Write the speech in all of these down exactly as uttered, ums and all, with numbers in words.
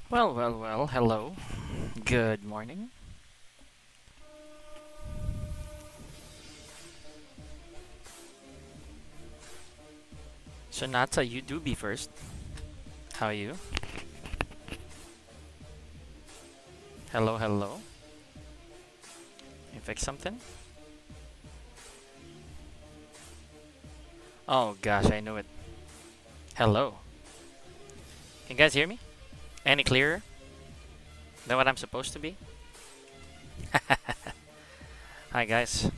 Well, well, well, hello. Good morning. Sonata, you do be first. How are you? Hello, hello. You fix something? Oh gosh, I know it. Hello. Can you guys hear me? Any clearer than what I'm supposed to be? Hi guys.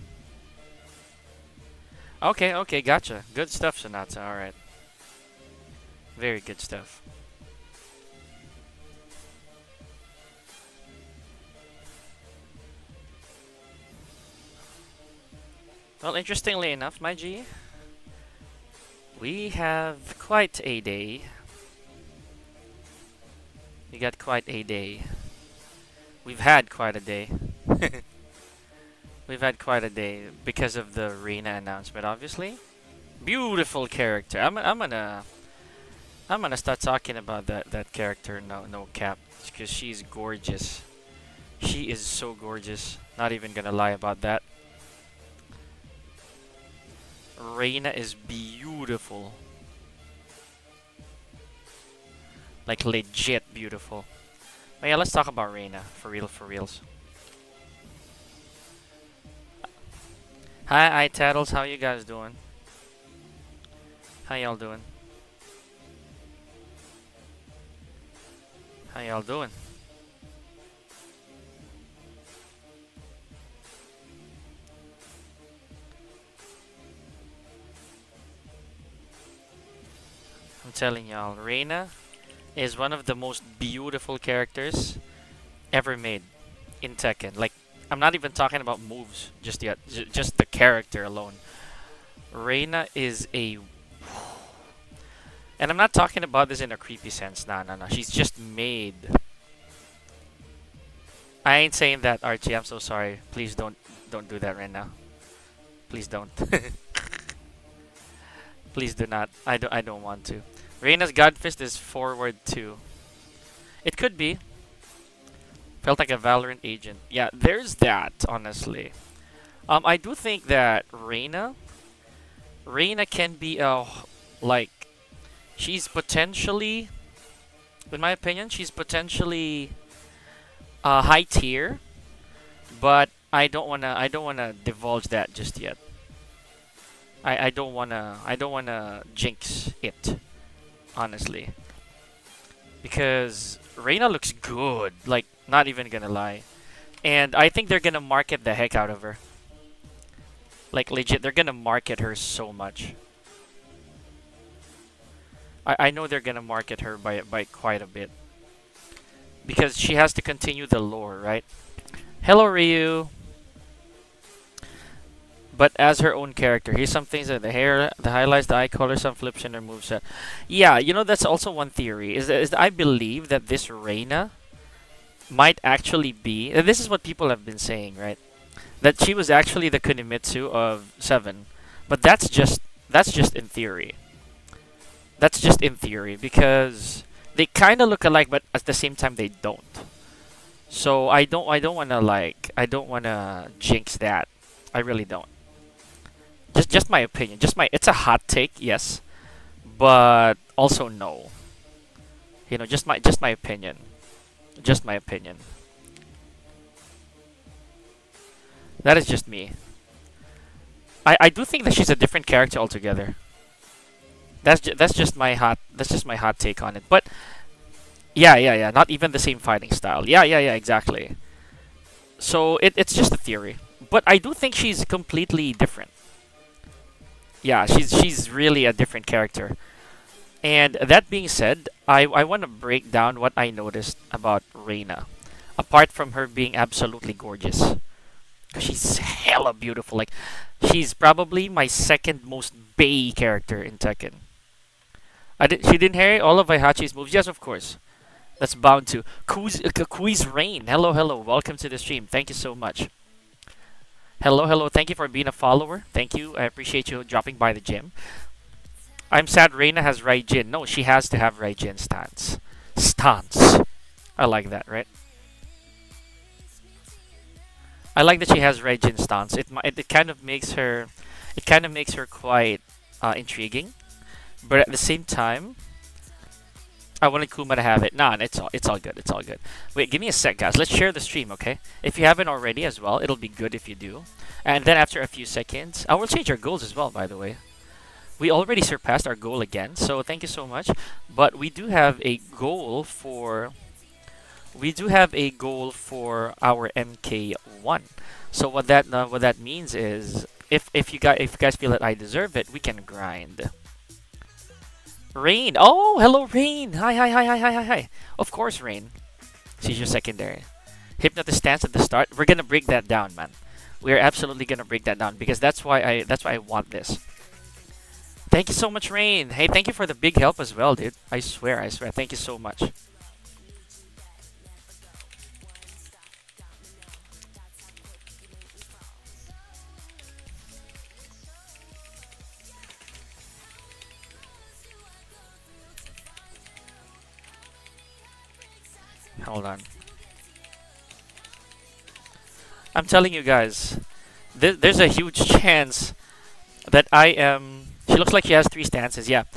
Okay, okay, gotcha. Good stuff, Sonata. Alright. Very good stuff. Well, interestingly enough, my G, we have quite a day. We got quite a day. We've had quite a day. We've had quite a day because of the REINA announcement, obviously. Beautiful character. I'm, I'm gonna I'm gonna start talking about that that character. No no cap, because she's gorgeous. She is so gorgeous. Not even gonna lie about that. REINA is beautiful. Like legit beautiful. But yeah, let's talk about REINA for real for reals. Hi, iTattles. How you guys doing? How y'all doing? How y'all doing? I'm telling y'all, REINA is one of the most beautiful characters ever made in Tekken. Like, I'm not even talking about moves just yet, J just the character alone. REINA is a... And I'm not talking about this in a creepy sense, nah, nah, nah. She's just made. I ain't saying that, Archie, I'm so sorry. Please don't don't do that right now. Please don't. Please do not. I don't I don't want to. REINA's Godfist is forward too. It could be. Felt like a Valorant agent. Yeah, there's that, honestly. Um, I do think that REINA, REINA can be a, like, she's potentially, in my opinion, she's potentially a high tier, but I don't wanna, I don't wanna divulge that just yet. I, I don't wanna, I don't wanna jinx it, honestly, because REINA looks good. Like, not even gonna lie. And I think they're gonna market the heck out of her. Like, legit, they're gonna market her so much. I, I know they're gonna market her by, by quite a bit. Because she has to continue the lore, right? Hello, Ryu! But as her own character. Here's some things that the hair, the highlights, the eye color, some flips in her moveset. Yeah, you know, that's also one theory. Is, is I believe that this REINA might actually be, and this is what people have been saying, right? That she was actually the Kunimitsu of Seven, but that's just that's just in theory. That's just in theory because they kind of look alike, but at the same time they don't. So I don't I don't wanna like I don't wanna jinx that. I really don't. Just just my opinion. Just my it's a hot take, yes, but also no. You know, just my just my opinion. Just my opinion. That is just me. I I do think that she's a different character altogether. That's ju that's just my hot that's just my hot take on it. But yeah, yeah, yeah. Not even the same fighting style. Yeah, yeah, yeah. Exactly. So it it's just a theory. But I do think she's completely different. Yeah, she's she's really a different character. And that being said, I, I want to break down what I noticed about REINA. Apart from her being absolutely gorgeous. She's hella beautiful. Like, she's probably my second most bae character in Tekken. I did, she didn't hear all of Heihachi's moves? Yes, of course. That's bound to. Kui's, uh, Kui's Rain. Hello, hello. Welcome to the stream. Thank you so much. Hello, hello. Thank you for being a follower. Thank you. I appreciate you dropping by the gym. I'm sad REINA has Raijin. No, she has to have Raijin stance. Stance. I like that, right? I like that she has Regin stance. It, mi- it it kind of makes her, it kind of makes her quite uh, intriguing, but at the same time, I wanted Kuma to have it. Nah, it's all it's all good. It's all good. Wait, give me a sec, guys. Let's share the stream, okay? If you haven't already as well, it'll be good if you do. And then after a few seconds, I will change our goals as well. By the way, we already surpassed our goal again, so thank you so much. But we do have a goal for we do have a goal for our M K one. So what that uh, what that means is if if you guys if you guys feel that I deserve it, we can grind. Rain. Oh, hello, Rain. Hi, hi, hi, hi, hi, hi, hi. Of course, Rain. She's your secondary. Hypnotist stance at the start. We're gonna break that down, man. We're absolutely gonna break that down because that's why I that's why I want this. Thank you so much, Rain. Hey, thank you for the big help as well, dude. I swear, I swear. Thank you so much. Hold on. I'm telling you guys, th there's a huge chance that I am. She looks like she has three stances. Yeah,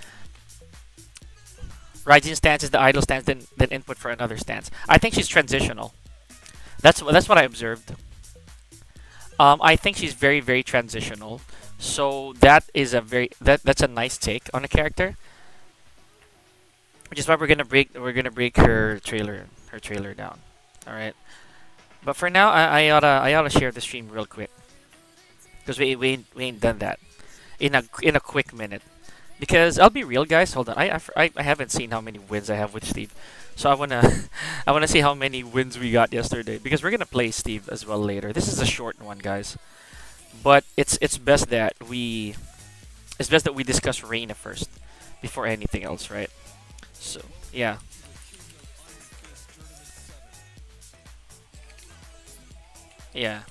rising stance is the idle stance, then then input for another stance. I think she's transitional. That's that's what I observed. Um, I think she's very very transitional. So that is a very that that's a nice take on a character. Which is why we're gonna break we're gonna break her trailer her trailer down. All right. But for now, I, I oughta I oughta share the stream real quick because we we ain't, we ain't done that in a in a quick minute. Because I'll be real, guys. Hold on, I I, I haven't seen how many wins I have with Steve, so I wanna I wanna see how many wins we got yesterday because we're gonna play Steve as well later. This is a short one, guys, but it's it's best that we it's best that we discuss Reina first before anything else, right? So yeah. Yeah.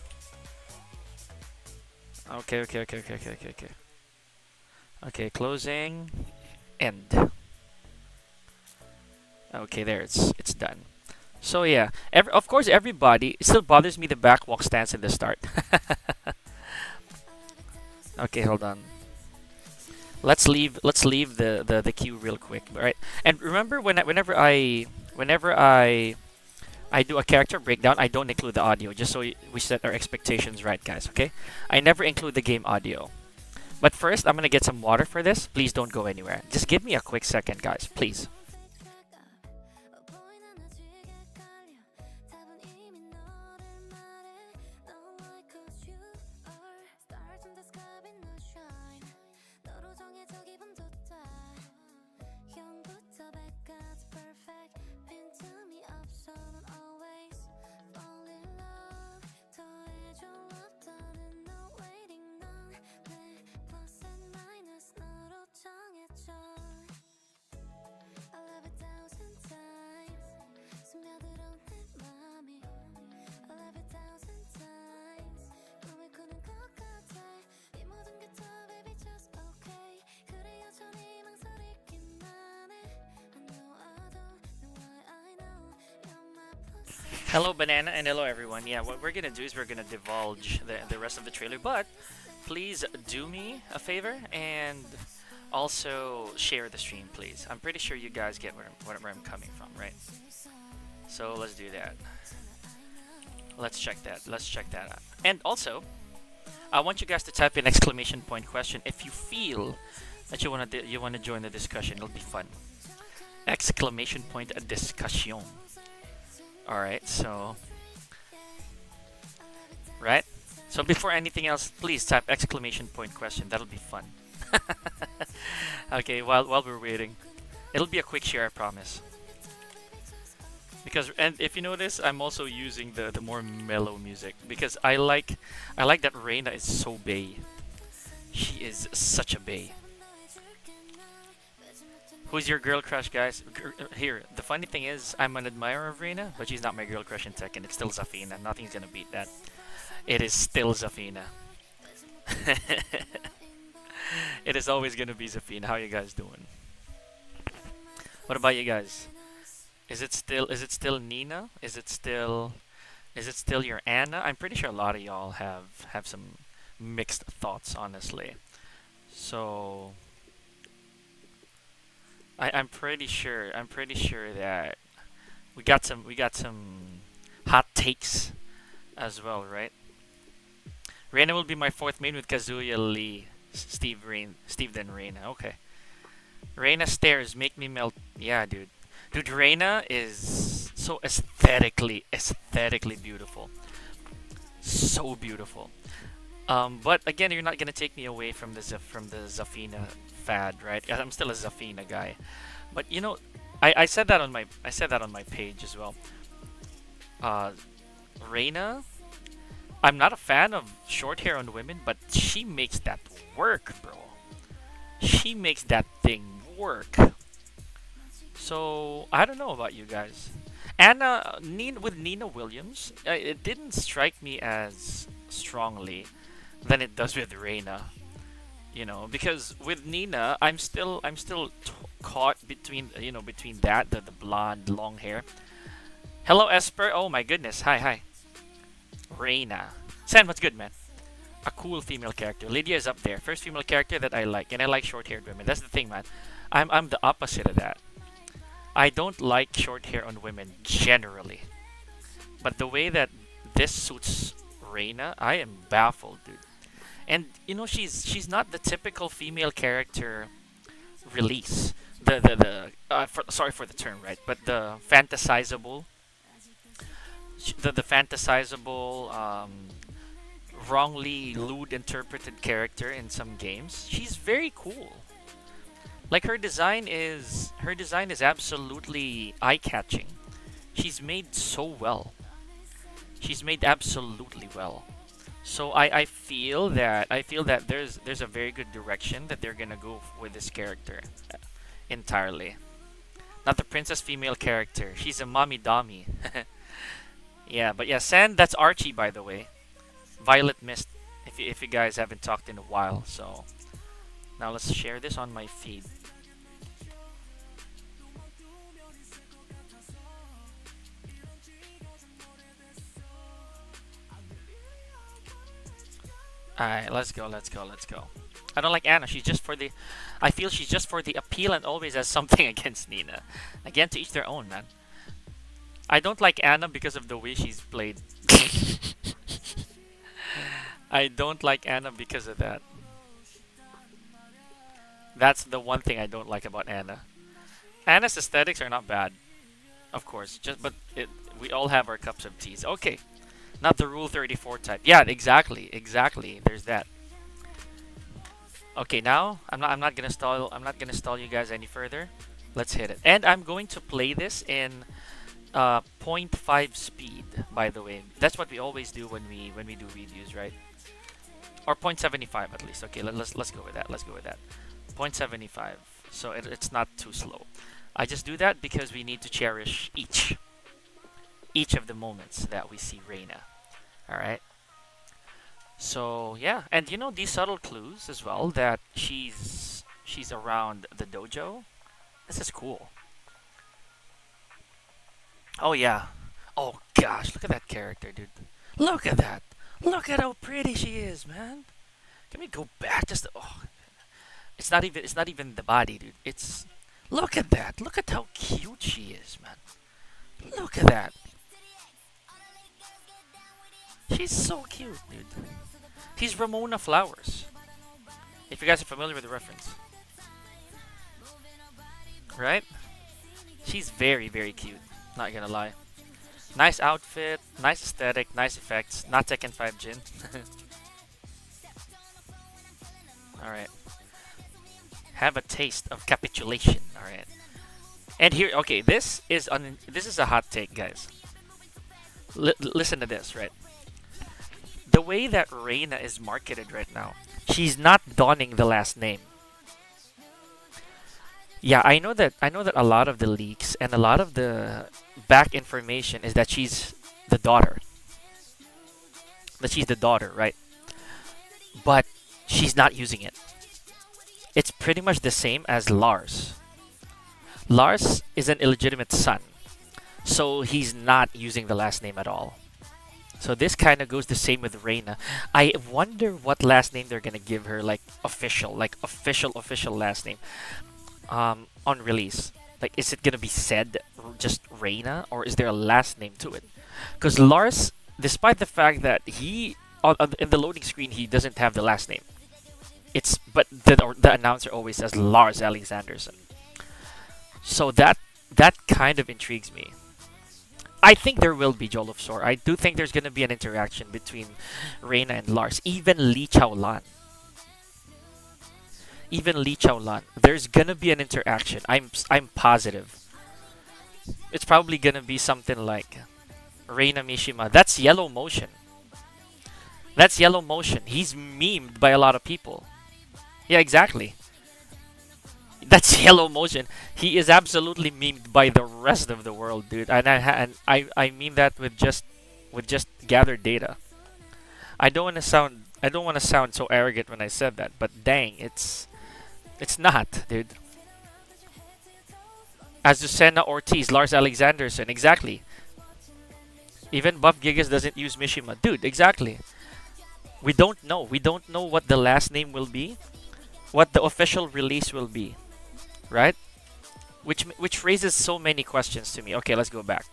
Okay, okay, okay, okay, okay, okay, okay. Okay, closing, end. Okay, there, it's it's done. So yeah, every, of course, everybody. It still bothers me the backwalk stance in the start. Okay, hold on. Let's leave. Let's leave the the the queue real quick. All right. And remember, when I, whenever I whenever I I do a character breakdown, I don't include the audio, just so we set our expectations right, guys. Okay? I never include the game audio. But first, I'm gonna get some water for this. Please don't go anywhere. Just give me a quick second, guys. Please. Hello, Banana, and hello, everyone. Yeah, what we're gonna do is we're gonna divulge the, the rest of the trailer, but please do me a favor and also share the stream, please. I'm pretty sure you guys get where I'm, where I'm coming from, right? So let's do that. Let's check that. Let's check that out. And also, I want you guys to type in exclamation point question if you feel that you wanna you wanna join the discussion. It'll be fun. Exclamation point discussion. Alright, so... Right? So before anything else, please type exclamation point question. That'll be fun. Okay, while, while we're waiting. It'll be a quick share, I promise. Because, and if you notice, I'm also using the, the more mellow music. Because I like, I like that Reina is so bae. She is such a bae. Who's your girl crush, guys? G here, the funny thing is, I'm an admirer of Reina, but she's not my girl crush in Tekken. It's still Zafina. Nothing's gonna beat that. It is still Zafina. It is always gonna be Zafina. How you guys doing? What about you guys? Is it still is it still Nina? Is it still is it still your Anna? I'm pretty sure a lot of y'all have have some mixed thoughts, honestly. So I, I'm pretty sure I'm pretty sure that we got some we got some hot takes as well, right? Reina will be my fourth main with Kazuya Lee, Steve Rain, Steve then Reina. Okay. Reina stairs make me melt. Yeah, dude. Dude, Reina is so aesthetically aesthetically beautiful. So beautiful. Um, but again, you're not gonna take me away from the Zaf- from the Zafina fad, right? I'm still a Zafina guy. But you know, I, I said that on my I said that on my page as well. Uh, Reina, I'm not a fan of short hair on women, but she makes that work, bro. She makes that thing work. So I don't know about you guys. Anna, Nina, with Nina Williams, uh, it didn't strike me as strongly than it does with Reina. You know, because with Nina, I'm still I'm still t caught between you know between that the the blonde long hair. Hello Esper. Oh my goodness. Hi hi. Reina. Sam, what's good, man? A cool female character. Lydia is up there. First female character that I like, and I like short-haired women. That's the thing, man. I'm I'm the opposite of that. I don't like short hair on women generally, but the way that this suits Reina, I am baffled, dude. And you know, she's she's not the typical female character release. The the the uh, for, sorry for the term, right? But the fantasizable, sh- the the fantasizable, um, wrongly lewd interpreted character in some games. She's very cool. Like her design is her design is absolutely eye-catching. She's made so well. She's made absolutely well. So I, I feel that I feel that there's there's a very good direction that they're gonna go f- with this character uh, entirely. Not the princess female character. She's a mommy dummy. Yeah, but yeah, Sand. That's Archie, by the way. Violet Mist. If you, if you guys haven't talked in a while, so now let's share this on my feed. Alright, let's go, let's go, let's go. I don't like Anna. She's just for the... I feel she's just for the appeal and always has something against Nina. Again, to each their own, man. I don't like Anna because of the way she's played. I don't like Anna because of that. That's the one thing I don't like about Anna. Anna's aesthetics are not bad, of course. Just but it, we all have our cups of teas. Okay, not the Rule thirty-four type. Yeah, exactly, exactly. There's that. Okay, now I'm not. I'm not gonna stall. I'm not gonna stall you guys any further. Let's hit it. And I'm going to play this in uh, zero point five speed. By the way, that's what we always do when we when we do reviews, right? Or zero point seven five at least. Okay, let, let's let's go with that. Let's go with that. zero point seven five. So it, it's not too slow. I just do that because we need to cherish each each of the moments that we see Reina. All right. So yeah, and you know these subtle clues as well that she's she's around the dojo. This is cool. Oh yeah. Oh gosh, look at that character, dude. Look at that. Look at how pretty she is, man. Can we go back just to, oh, it's not even it's not even the body, dude. It's look at that. Look at how cute she is, man. Look at that. She's so cute, dude. She's Ramona Flowers. If you guys are familiar with the reference. Right? She's very, very cute. Not gonna lie. Nice outfit, nice aesthetic, nice effects. Not Tekken five Jin. Alright. Have a taste of capitulation. Alright. And here, okay, this is un this is a hot take, guys. L listen to this, right? The way that Reina is marketed right now, she's not donning the last name. Yeah, I know that I know that a lot of the leaks and a lot of the back information is that she's the daughter. That she's the daughter, right? But she's not using it. It's pretty much the same as Lars. Lars is an illegitimate son. So he's not using the last name at all. So this kind of goes the same with Reina. I wonder what last name they're gonna give her, like official, like official, official last name, um, on release. Like, is it gonna be said just Reina, or is there a last name to it? Because Lars, despite the fact that he on, on, in the loading screen he doesn't have the last name, it's but the or the announcer always says Lars Alexanderson. So that that kind of intrigues me. I think there will be Jolofsor. I do think there's gonna be an interaction between Reina and Lars, even Lee Chaolan. Even Lee Chaolan, there's gonna be an interaction. I'm I'm positive. It's probably gonna be something like Reina Mishima. That's Yellow Motion. That's Yellow Motion. He's memed by a lot of people. Yeah, exactly. That's Yellow Motion. He is absolutely memed by the rest of the world, dude. And I and I I mean that with just with just gathered data. I don't want to sound I don't want to sound so arrogant when I said that, but dang, it's it's not, dude. Azucena Ortiz, Lars Alexanderson, exactly. Even Buff Gigas doesn't use Mishima, dude. Exactly. We don't know. We don't know what the last name will be, what the official release will be, right? Which which raises so many questions to me. Okay, let's go back.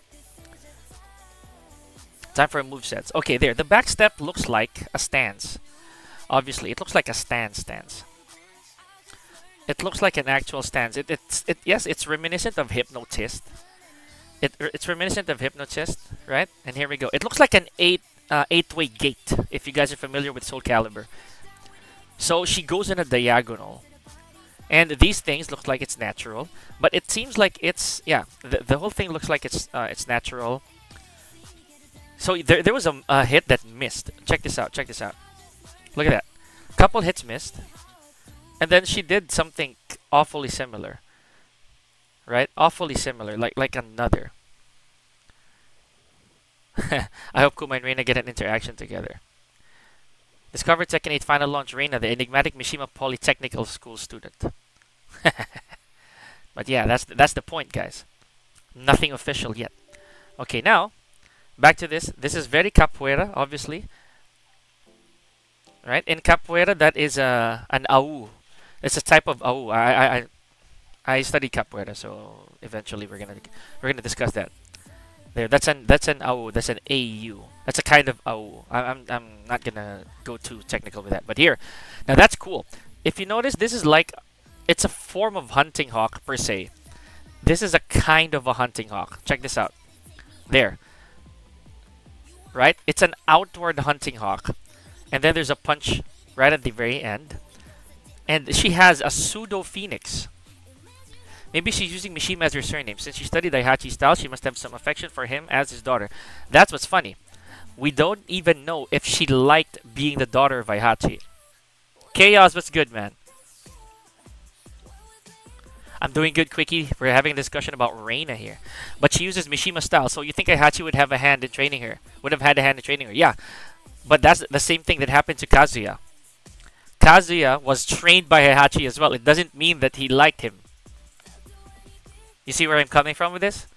Time for movesets. Okay, there. The back step looks like a stance. Obviously, it looks like a stance stance. It looks like an actual stance. It it's it yes, it's reminiscent of Hypnotist. It it's reminiscent of Hypnotist, right? And here we go. It looks like an eight uh, eight-way gate. If you guys are familiar with Soul Calibur, so she goes in a diagonal, and these things look like it's natural, but it seems like it's yeah. The the whole thing looks like it's uh, it's natural. So there there was a, a hit that missed. Check this out. Check this out. Look at that. Couple hits missed. And then she did something awfully similar, right? Awfully similar, like like another. I hope Kuma and Reina get an interaction together. Discover Tekken eight Final Launch Reina, the enigmatic Mishima Polytechnical School student. But yeah, that's the, that's the point, guys. Nothing official yet. Okay, now back to this. This is very capoeira, obviously. Right? In capoeira, that is uh, an au. It's a type of au. I I I, I studied capoeira, so eventually we're gonna we're gonna discuss that. There, that's an that's an au. That's an A U. That's a kind of au. I, I'm I'm not gonna go too technical with that. But here, now that's cool. If you notice, this is like it's a form of hunting hawk per se. This is a kind of a hunting hawk. Check this out. There. Right? It's an outward hunting hawk. And then there's a punch right at the very end. And she has a pseudo phoenix. Maybe she's using Mishima as her surname. Since she studied Daihachi style, she must have some affection for him as his daughter. That's what's funny. We don't even know if she liked being the daughter of Daihachi. Chaos, what's good, man? I'm doing good, Quickie. We're having a discussion about Reina here. But she uses Mishima style, so you think Daihachi would have a hand in training her? Would have had a hand in training her? Yeah. But that's the same thing that happened to Kazuya. Kazuya was trained by Heihachi as well. It doesn't mean that he liked him. You see where I'm coming from with this?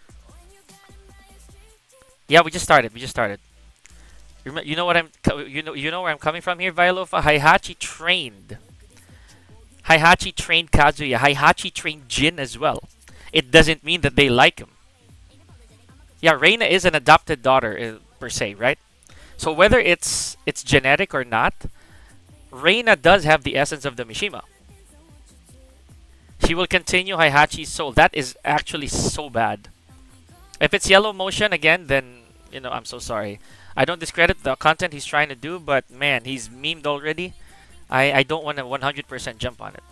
Yeah, we just started. We just started. You know what I'm you know you know where I'm coming from here, Violova? Heihachi trained. Heihachi trained Kazuya. Heihachi trained Jin as well. It doesn't mean that they like him. Yeah, Reina is an adopted daughter uh, per se, right? So whether it's it's genetic or not, Reina does have the essence of the Mishima. She will continue Heihachi's soul. That is actually so bad. If it's Yellow Motion again, then you know I'm so sorry. I don't discredit the content he's trying to do, but man, he's memed already. I I don't want to one hundred percent jump on it.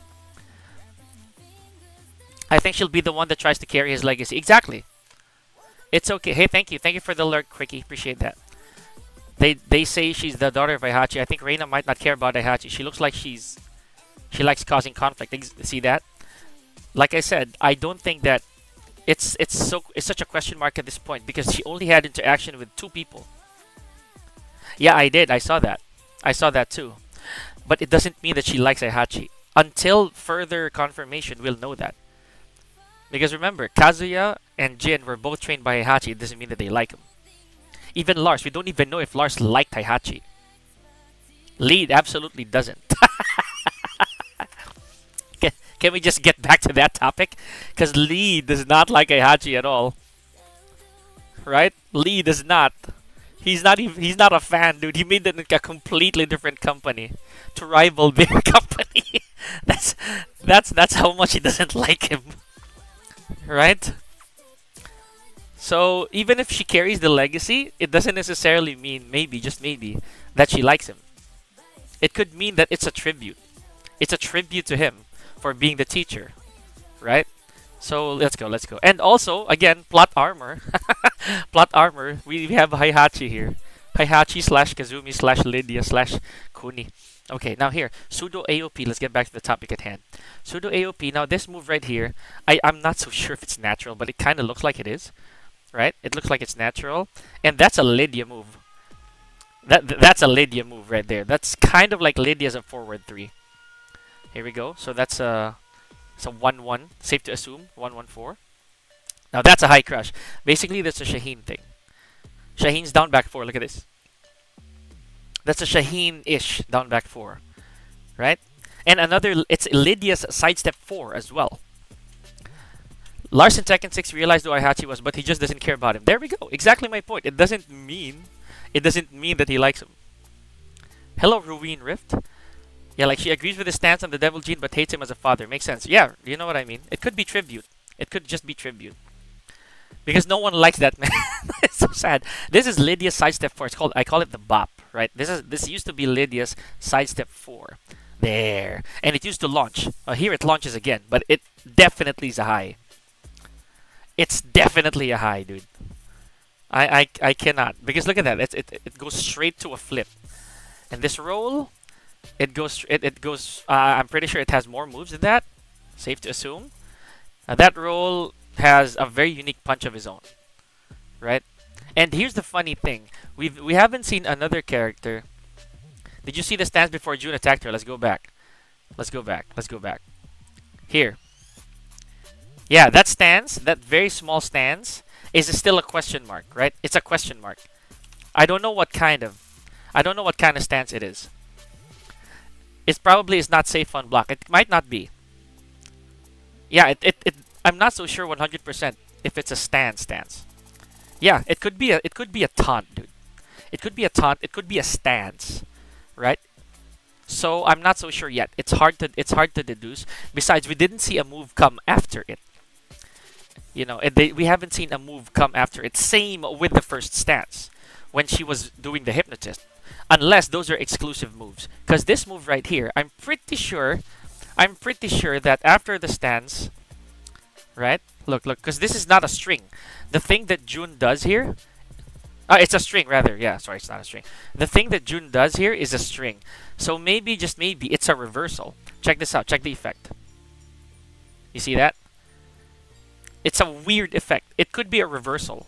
I think she'll be the one that tries to carry his legacy. Exactly. It's okay. Hey, thank you, thank you for the alert, Quickie. Appreciate that. They they say she's the daughter of Daihachi. I think Reina might not care about Daihachi. She looks like she's she likes causing conflict. Ex see that? Like I said, I don't think that it's it's so it's such a question mark at this point because she only had interaction with two people. Yeah, I did. I saw that. I saw that too. But it doesn't mean that she likes Daihachi. Until further confirmation, we'll know that. Because remember, Kazuya and Jin were both trained by Heihachi, it doesn't mean that they like him. Even Lars, we don't even know if Lars liked Heihachi. Lee absolutely doesn't. can, can we just get back to that topic? Because Lee does not like Heihachi at all. Right? Lee does not. He's not even, he's not a fan, dude. He made it in a completely different company to rival their company. that's that's that's how much he doesn't like him. Right? So even if she carries the legacy, it doesn't necessarily mean, maybe, just maybe, that she likes him. It could mean that it's a tribute. It's a tribute to him for being the teacher. Right? So let's go, let's go. And also, again, plot armor. Plot armor. We have Heihachi here. Heihachi slash Kazumi slash Lydia slash Kuni. Okay, now here, pseudo A O P. Let's get back to the topic at hand. Pseudo A O P. Now this move right here, I, I'm not so sure if it's natural, but it kind of looks like it is. Right? It looks like it's natural. And that's a Lydia move. That That's a Lydia move right there. That's kind of like Lydia's a forward three. Here we go. So that's a... It's a one one. Safe to assume. one one four. Now that's a high crush. Basically, that's a Shaheen thing. Shaheen's down back four. Look at this. That's a Shaheen-ish down back four. Right? And another, it's Lydia's sidestep four as well. Lars in Tekken six realized who Heihachi was, but he just doesn't care about him. There we go. Exactly my point. It doesn't mean, it doesn't mean that he likes him. Hello, Ruin Rift. Yeah, like she agrees with his stance on the Devil Gene but hates him as a father. Makes sense. Yeah, you know what I mean. It could be tribute. It could just be tribute. Because no one likes that man. It's so sad. This is Lydia's sidestep four. It's called, I call it the bop, right? This is this used to be Lydia's sidestep four. There. And it used to launch. Uh, here it launches again, but it definitely is a high. It's definitely a high, dude. I I, I cannot. Because look at that. It's, it, it goes straight to a flip. And this roll... It goes. It, it goes. Uh, I'm pretty sure it has more moves than that. Safe to assume. Uh, that roll has a very unique punch of his own, right? And here's the funny thing: we we haven't seen another character. Did you see the stance before June attacked her? Let's go back. Let's go back. Let's go back. Here. Yeah, that stance, that very small stance, is still a question mark, right? It's a question mark. I don't know what kind of. I don't know what kind of stance it is. It probably is not safe on block. It might not be. Yeah, it, it, it I'm not so sure one hundred percent if it's a stand stance. Yeah, it could be a it could be a taunt, dude. It could be a taunt. It could be a stance, right? So I'm not so sure yet. It's hard to it's hard to deduce. Besides, we didn't see a move come after it. You know, and they, we haven't seen a move come after it. Same with the first stance when she was doing the hypnotist. Unless those are exclusive moves. Because this move right here, I'm pretty sure, I'm pretty sure that after the stance, right? Look, look, because this is not a string. The thing that June does here, uh, it's a string rather. Yeah, sorry, it's not a string. The thing that June does here is a string. So maybe, just maybe, it's a reversal. Check this out. Check the effect. You see that? It's a weird effect. It could be a reversal.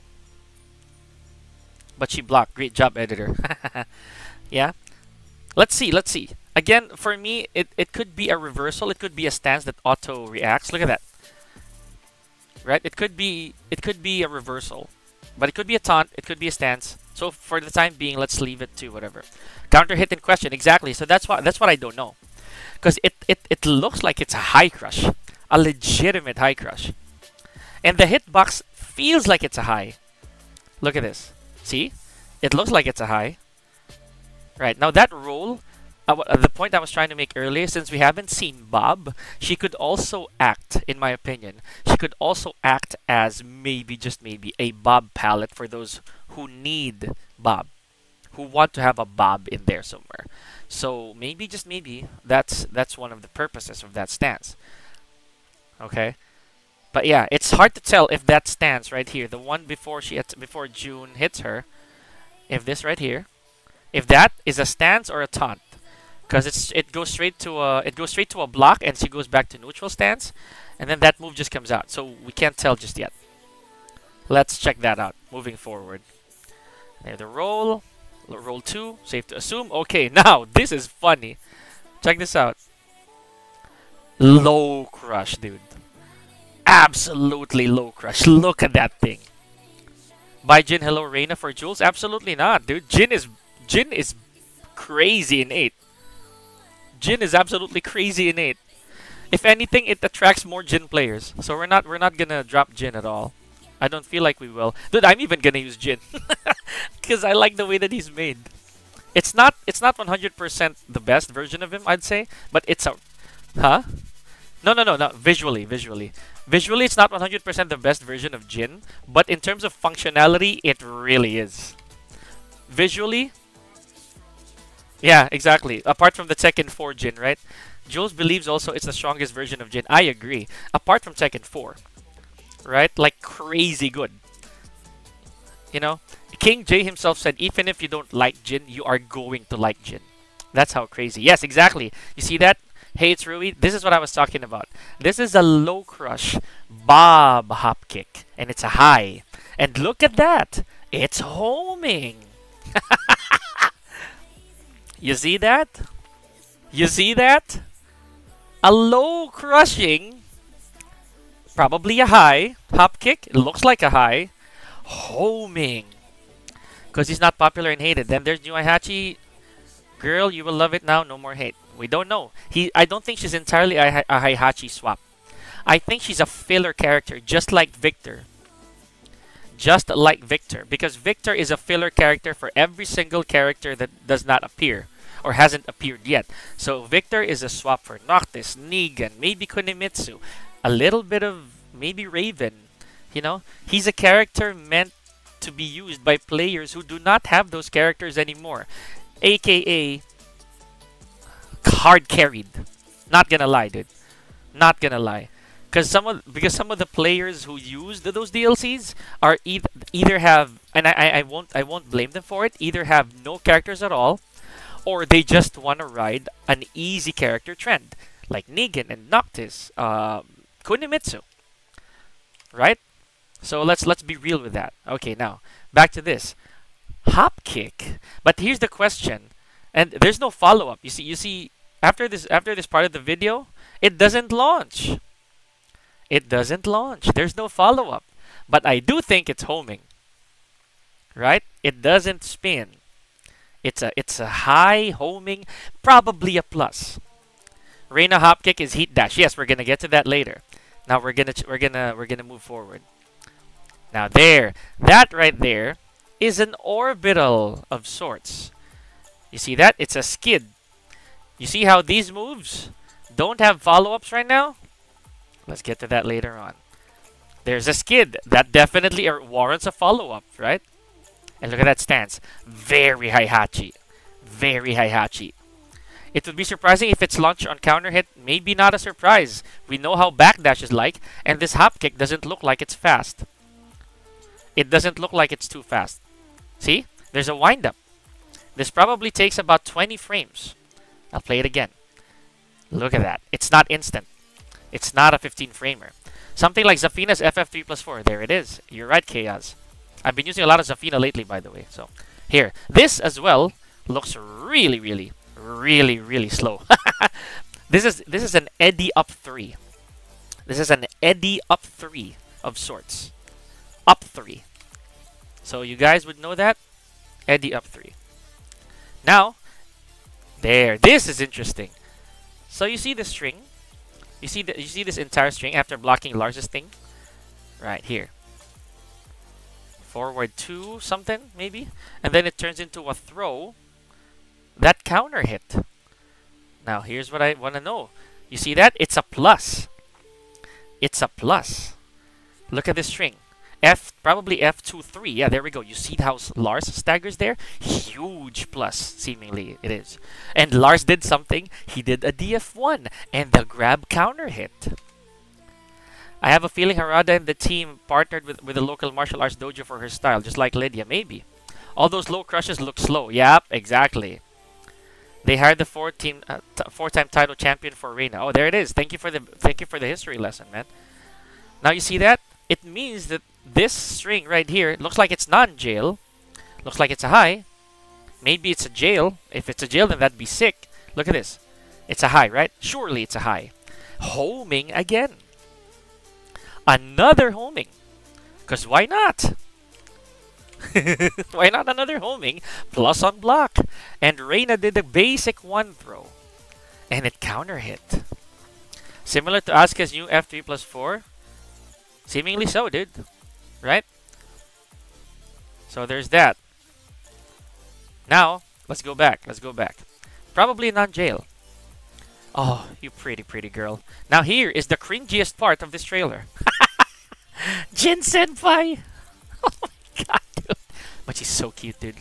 But she blocked. Great job, editor. Yeah. Let's see. Let's see. Again, for me, it, it could be a reversal. It could be a stance that auto reacts. Look at that. Right? It could be it could be a reversal. But it could be a taunt. It could be a stance. So for the time being, let's leave it to whatever. Counter hit in question. Exactly. So that's what that's what I don't know. Because it, it, it looks like it's a high crush. A legitimate high crush. And the hitbox feels like it's a high. Look at this. See? It looks like it's a high. Right, now that roll, uh, uh, the point I was trying to make earlier, since we haven't seen Bob, she could also act, in my opinion, she could also act as maybe, just maybe, a Bob palette for those who need Bob, who want to have a Bob in there somewhere. So maybe, just maybe, that's that's one of the purposes of that stance. Okay? But yeah, it's hard to tell if that stance right here, the one before she before June hits her, if this right here, if that is a stance or a taunt, because it's it goes straight to a it goes straight to a block and she goes back to neutral stance, and then that move just comes out. So we can't tell just yet. Let's check that out. Moving forward, there the roll, roll two, safe to assume. Okay, now this is funny. Check this out. Low crush, dude. Absolutely low crush. Look at that thing. Bye Jin, hello Reina for Jules? Absolutely not, dude. Jin is Jin is crazy in eight. Jin is absolutely crazy in eight. If anything, it attracts more Jin players. So we're not we're not gonna drop Jin at all. I don't feel like we will. Dude, I'm even gonna use Jin. Because I like the way that he's made. It's not it's not one hundred percent the best version of him, I'd say, but it's a huh? No, no, no, no. Visually, visually. Visually, it's not one hundred percent the best version of Jin, but in terms of functionality, it really is. Visually, yeah, exactly. Apart from the Tekken four Jin, right? Jules believes also it's the strongest version of Jin. I agree. Apart from Tekken four, right? Like crazy good. You know, King J himself said, even if you don't like Jin, you are going to like Jin. That's how crazy. Yes, exactly. You see that? Hey, it's Rui. This is what I was talking about. This is a low crush bob hop kick, and it's a high. And look at that. It's homing. You see that? You see that? A low crushing, probably a high hop kick. It looks like a high. Homing. Because he's not popular and hated. Then there's New Aihachi. Girl, you will love it now. No more hate. We don't know. He, I don't think she's entirely a, a Heihachi swap. I think she's a filler character, just like Victor. Just like Victor. Because Victor is a filler character for every single character that does not appear. Or hasn't appeared yet. So Victor is a swap for Noctis, Negan, maybe Kunimitsu. A little bit of maybe Raven. You know? He's a character meant to be used by players who do not have those characters anymore. A K A hard carried. Not gonna lie, dude. Not gonna lie. Because some of because some of the players who used those D L Cs are either either have, and I, I I won't I won't blame them for it. Either have no characters at all, or they just want to ride an easy character trend, like Negan and Noctis, uh, Kunimitsu. Right? So let's let's be real with that. Okay, now back to this hop kick. But here's the question, and there's no follow up. You see, you see, after this after this part of the video, it doesn't launch. It doesn't launch. There's no follow up. But I do think it's homing. Right? It doesn't spin. It's a it's a high homing, probably a plus. Reina hop kick is heat dash. Yes, we're gonna get to that later. Now we're gonna we're gonna we're gonna move forward. Now there, that right there is an orbital of sorts. You see that? It's a skid. You see how these moves don't have follow-ups right now? Let's get to that later on. There's a skid. That definitely warrants a follow-up, right? And look at that stance. Very Heihachi. Very Heihachi. It would be surprising if it's launched on counter hit. Maybe not a surprise. We know how backdash is like, and this hop kick doesn't look like it's fast. It doesn't look like it's too fast. See? There's a wind-up. This probably takes about twenty frames. I'll play it again. Look at that. It's not instant. It's not a fifteen framer. Something like Zafina's F F three plus four. There it is. You're right, Chaos. I've been using a lot of Zafina lately, by the way. So, here. This as well looks really, really, really, really slow. This is this is an Eddie up three. This is an Eddie up three of sorts. Up three. So you guys would know that. Eddie up three. Now, there. This is interesting. So you see the string. You see the you see this entire string after blocking Lars's thing? Right here. Forward two something, maybe? And then it turns into a throw. That counter hit. Now here's what I want to know. You see that? It's a plus. It's a plus. Look at this string. F, probably F two three. Yeah, there we go. You see how Lars staggers there? Huge plus, seemingly it is. And Lars did something. He did a D F one and the grab counter hit. I have a feeling Harada and the team partnered with, with a local martial arts dojo for her style, just like Lydia, maybe. All those low crushes look slow. Yep, exactly. They hired the four team, uh, four-time title champion for Reina. Oh, there it is. Thank you for the thank you for the history lesson, man. Now you see that? It means that this string right here looks like it's non-jail. Looks like it's a high. Maybe it's a jail. If it's a jail, then that'd be sick. Look at this. It's a high, right? Surely it's a high. Homing again. Another homing. Because why not? Why not another homing plus on block? And Reina did the basic one throw. And it counter hit. Similar to Asuka's new F three plus four. Seemingly so, dude. Right? So there's that. Now, let's go back. Let's go back. Probably non-jail. Oh, you pretty, pretty girl. Now here is the cringiest part of this trailer. Jin Senpai! Oh my god, dude. But she's so cute, dude.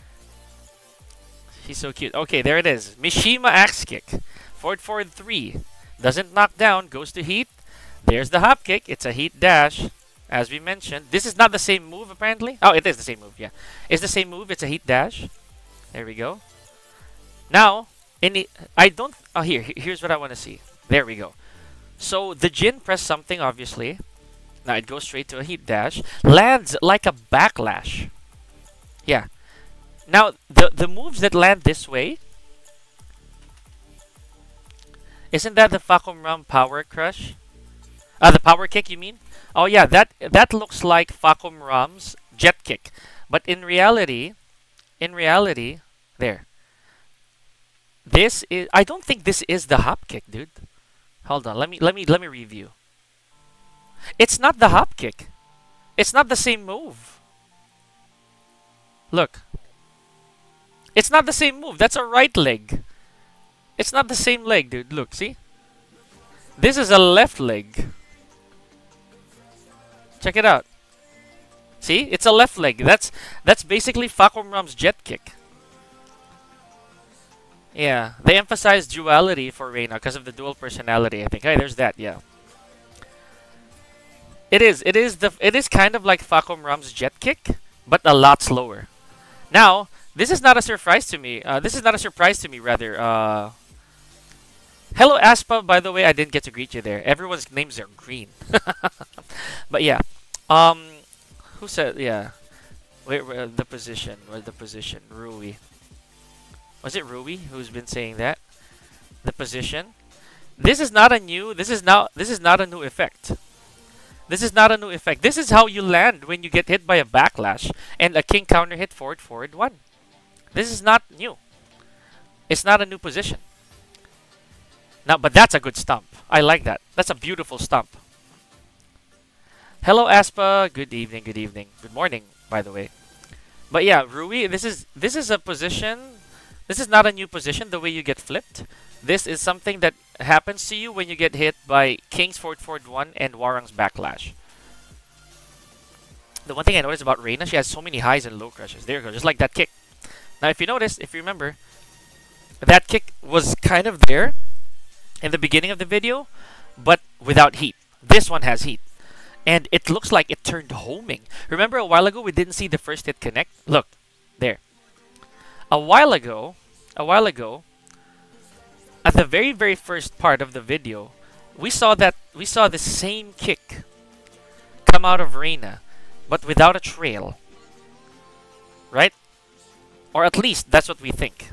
She's so cute. Okay, there it is. Mishima axe kick. Forward forward three. Doesn't knock down, goes to heat. There's the hop kick. It's a heat dash. As we mentioned. This is not the same move, apparently. Oh, it is the same move, yeah. It's the same move. It's a heat dash. There we go. Now, in the, I don't... Oh, here. Here's what I want to see. There we go. So, the Jin pressed something, obviously. Now, it goes straight to a heat dash. Lands like a backlash. Yeah. Now, the, the moves that land this way... Isn't that the Fakum Ram power crush? Uh, the power kick, you mean? Oh, yeah. That, that looks like Fakum Ram's jet kick. But in reality... In reality... There. This is... I don't think this is the hop kick, dude. Hold on. Let me, let me, let me review. It's not the hop kick. It's not the same move. Look. It's not the same move. That's a right leg. It's not the same leg, dude. Look, see? This is a left leg. Check it out. See? It's a left leg. That's that's basically Fakum Ram's jet kick. Yeah. They emphasize duality for Reina because of the dual personality, I think. Hey, there's that, yeah. It is. It is the. It is kind of like Fakum Ram's jet kick, but a lot slower. Now, this is not a surprise to me. Uh, this is not a surprise to me, rather. Uh, hello, Aspa. By the way, I didn't get to greet you there. Everyone's names are green. But yeah. Um, who said? Yeah. Wait, where, the position. Where's the position? Rui. Was it Rui who's been saying that? The position. This is not a new. This is now. This is not a new effect. This is not a new effect. This is how you land when you get hit by a backlash and a king counter hit forward forward one. This is not new. It's not a new position. Now, but that's a good stomp. I like that. That's a beautiful stomp. Hello, Aspa. Good evening. Good evening. Good morning, by the way. But yeah, Rui. This is this is a position. This is not a new position. The way you get flipped. This is something that happens to you when you get hit by King's forward forward one and Warang's backlash. The one thing I noticed about Reina, she has so many highs and low crushes. There you go, just like that kick. Now, if you notice, if you remember, that kick was kind of there in the beginning of the video, but without heat. This one has heat. And it looks like it turned homing. Remember a while ago we didn't see the first hit connect? Look, there. A while ago, a while ago, at the very, very first part of the video, we saw that we saw the same kick come out of Reina, but without a trail. Right? Or at least that's what we think.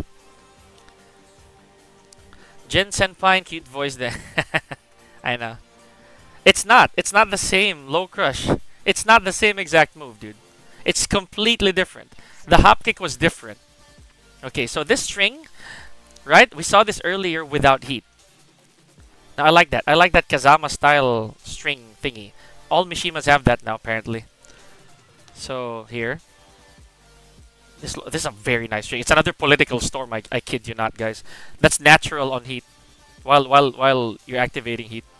Jin Senpai, cute voice there. I know. It's not. It's not the same low crush. It's not the same exact move, dude. It's completely different. The hop kick was different. Okay, so this string, right? We saw this earlier without heat. Now, I like that. I like that Kazama style string thingy. All Mishimas have that now, apparently. So, here. This, this is a very nice string. It's another political storm, I, I kid you not, guys. That's natural on heat. While, while, while you're activating heat.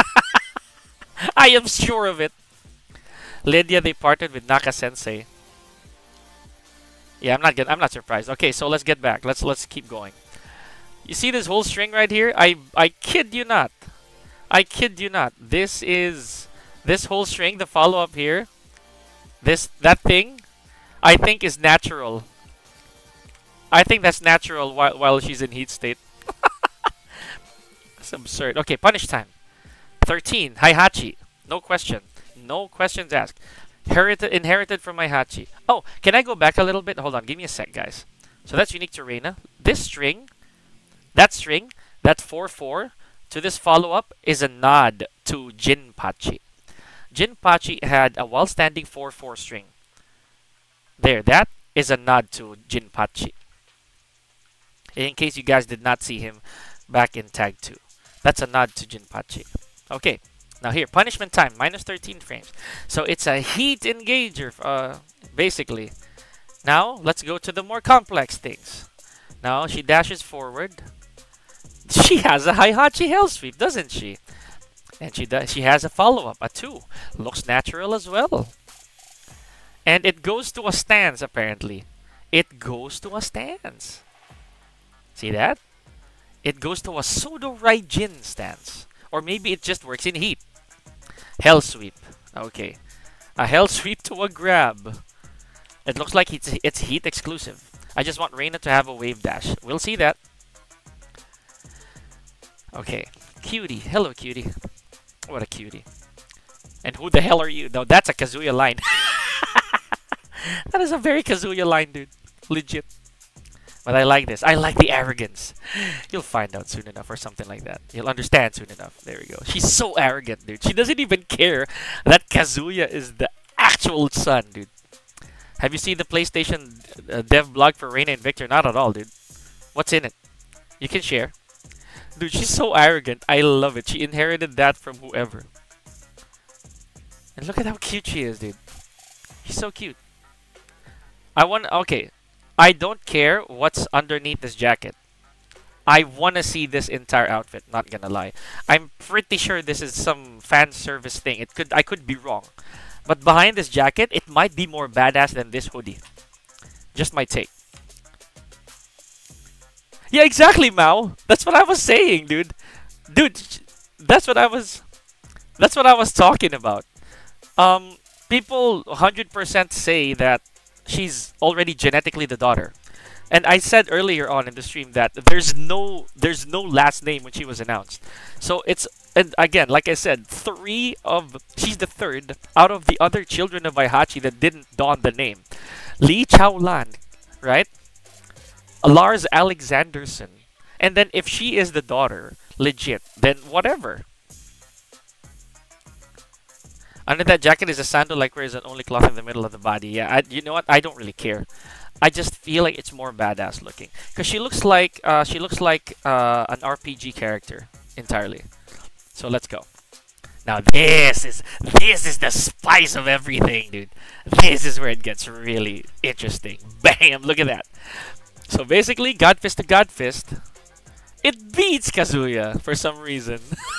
I am sure of it. Lydia, they parted with Naka-sensei. Yeah, I'm not get, I'm not surprised. Okay, so let's get back. Let's let's keep going. You see this whole string right here? I I kid you not. I kid you not. This is this whole string, the follow-up here. This that thing I think is natural. I think that's natural while while she's in heat state. That's absurd. Okay, punish time. thirteen. Heihachi. No question. No questions asked. Herited, inherited from Heihachi. Oh, can I go back a little bit? Hold on. Give me a sec, guys. So that's unique to Reina. This string, that string, that four four, to this follow-up is a nod to Jinpachi. Jinpachi had a while-standing four four string. There, that is a nod to Jinpachi. In case you guys did not see him back in Tag two. That's a nod to Jinpachi. Okay, now here, punishment time, minus thirteen frames. So it's a heat engager, uh, basically. Now, let's go to the more complex things. Now, she dashes forward. She has a Heihachi Hell Sweep, doesn't she? And she does, she has a follow-up, a two. Looks natural as well. And it goes to a stance, apparently. It goes to a stance. See that? It goes to a Pseudo Raijin stance. Or maybe it just works in heat. Hell Sweep. Okay. A Hell Sweep to a grab. It looks like it's, it's heat exclusive. I just want REINA to have a wave dash. We'll see that. Okay. Cutie. Hello, cutie. What a cutie. And who the hell are you? No, that's a Kazuya line. That is a very Kazuya line, dude. Legit. But I like this. I like the arrogance. You'll find out soon enough or something like that. You'll understand soon enough. There we go. She's so arrogant, dude. She doesn't even care that Kazuya is the actual son, dude. Have you seen the PlayStation uh, dev blog for REINA and Victor? Not at all, dude. What's in it? You can share. Dude, she's so arrogant. I love it. She inherited that from whoever. And look at how cute she is, dude. She's so cute. I want... Okay. I don't care what's underneath this jacket. I want to see this entire outfit, not gonna lie. I'm pretty sure this is some fan service thing. It could I could be wrong. But behind this jacket, it might be more badass than this hoodie. Just my take. Yeah, exactly, Mao. That's what I was saying, dude. Dude, that's what I was That's what I was talking about. Um people one hundred percent say that she's already genetically the daughter. And I said earlier on in the stream that there's no there's no last name when she was announced. So it's, and again, like I said, three of she's the third out of the other children of Heihachi that didn't don the name. Lee Chaolan, right? Lars Alexanderson. And then if she is the daughter, legit, then whatever. Under that jacket is a sandal like wears an only cloth in the middle of the body. Yeah, I, you know what? I don't really care. I just feel like it's more badass looking because she looks like uh, she looks like uh, an R P G character entirely. So let's go. Now this is this is the spice of everything, dude. This is where it gets really interesting. Bam! Look at that. So basically, God Fist to God Fist, it beats Kazuya for some reason.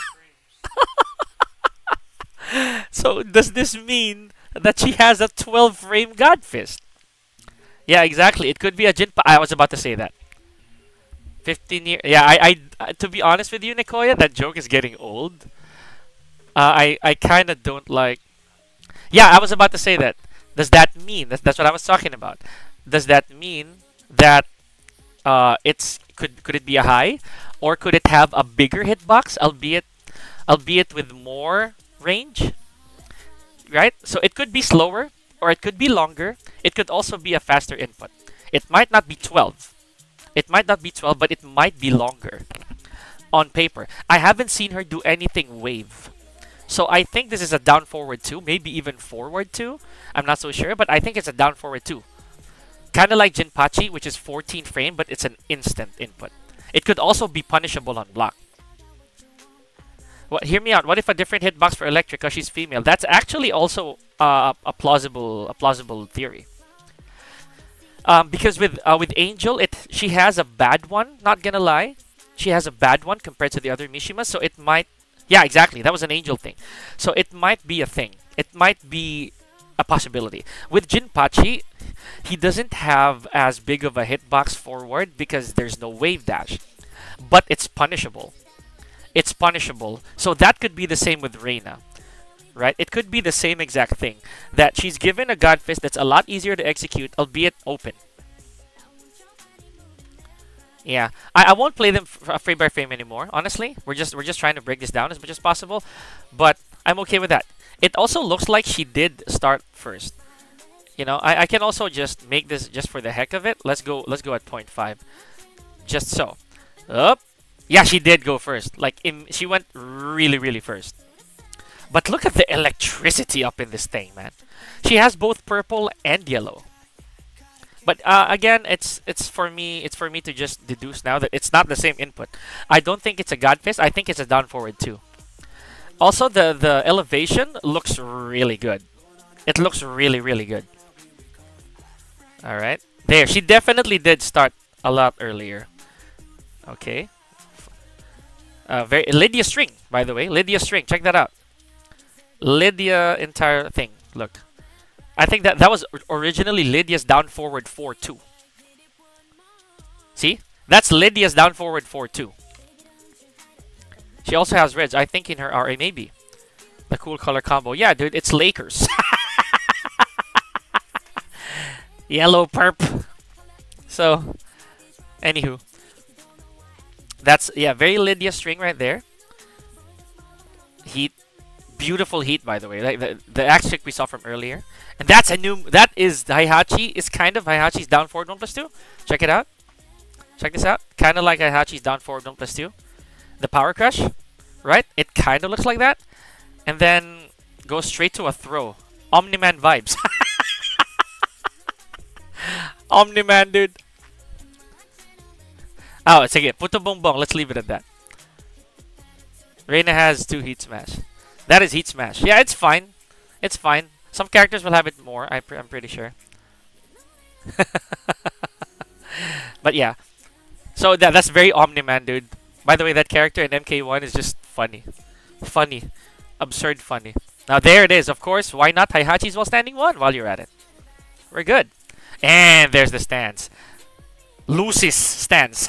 So does this mean that she has a twelve frame God Fist? Yeah, exactly. It could be a Jinpa. I was about to say that. fifteen years. Yeah, I, I, to be honest with you, Nikoya, that joke is getting old. Uh, I, I kind of don't like. Yeah, I was about to say that. Does that mean that's that's what I was talking about? Does that mean that uh, it's could could it be a high, or could it have a bigger hitbox, albeit albeit with more range? Right. So it could be slower, or it could be longer. It could also be a faster input. It might not be twelve. It might not be twelve, but it might be longer on paper. I haven't seen her do anything wave. So I think this is a down forward two, maybe even forward two. I'm not so sure, but I think it's a down forward two. Kind of like Jinpachi, which is fourteen frame, but it's an instant input. It could also be punishable on block. What? Hear me out. What if a different hitbox for Electric because she's female? That's actually also uh, a plausible, a plausible theory. Um, because with uh, with Angel, it she has a bad one. Not gonna lie, she has a bad one compared to the other Mishimas. So it might, yeah, exactly. That was an Angel thing. So it might be a thing. It might be a possibility. With Jinpachi, he doesn't have as big of a hitbox forward because there's no wave dash, but it's punishable. It's punishable. So that could be the same with REINA, right? It could be the same exact thing. That she's given a God Fist that's a lot easier to execute, albeit open. Yeah, I, I won't play them f frame by frame anymore. Honestly, we're just we're just trying to break this down as much as possible, but I'm okay with that. It also looks like she did start first. You know, I, I can also just make this just for the heck of it. Let's go. Let's go at zero point five, just so. Up. Yeah, she did go first. Like, in, she went really, really first. But look at the electricity up in this thing, man. She has both purple and yellow. But uh, again, it's it's for me it's for me to just deduce now that it's not the same input. I don't think it's a God Fist. I think it's a down forward too. Also, the the elevation looks really good. It looks really really good. All right, there. She definitely did start a lot earlier. Okay. Uh, very Lydia string, by the way. Lydia string. Check that out. Lydia entire thing. Look. I think that that was originally Lydia's down forward four two. See? That's Lydia's down forward four two. She also has reds, I think, in her R A, maybe. The cool color combo. Yeah, dude, it's Lakers. Yellow perp. So, anywho. That's, yeah, very Lydia string right there. Heat. Beautiful heat, by the way. Like the, the axe trick we saw from earlier. And that's a new, that is, Heihachi is kind of Heihachi's down forward one plus two. Check it out. Check this out. Kind of like Heihachi's down forward one plus two. The power crush, right? It kind of looks like that. And then goes straight to a throw. Omni-Man vibes. Omni-Man, dude. Oh, it's again. Puto bongbong. Let's leave it at that. Reina has two heat smash. That is heat smash. Yeah, it's fine. It's fine. Some characters will have it more, I pr I'm pretty sure. But yeah. So that that's very Omni-Man, dude. By the way, that character in M K one is just funny. Funny. Absurd funny. Now there it is. Of course, why not Heihachi's while standing one while you're at it? We're good. And there's the stance. Lucis stance.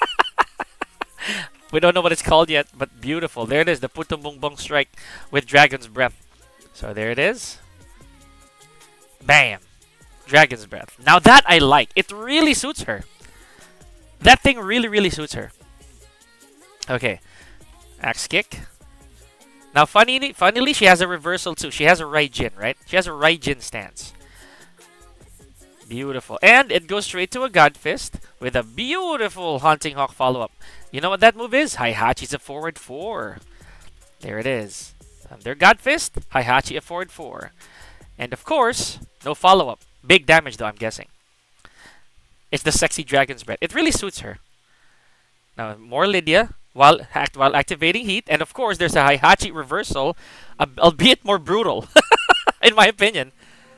We don't know what it's called yet, but beautiful. There it is, the Puto Bongbong strike with Dragon's Breath. So there it is. Bam. Dragon's Breath. Now that I like. It really suits her. That thing really, really suits her. Okay. Axe kick. Now, funny, funnily, she has a reversal too. She has a Raijin, right? She has a Raijin stance. Beautiful. And it goes straight to a God Fist with a beautiful Haunting Hawk follow-up. You know what that move is? Heihachi's a forward four. There it is. Under God Fist, Heihachi a forward four. And of course, no follow-up. Big damage though, I'm guessing. It's the sexy Dragon's Breath. It really suits her. Now, more Lydia while, act, while activating heat. And of course, there's a Heihachi reversal, albeit more brutal, in my opinion.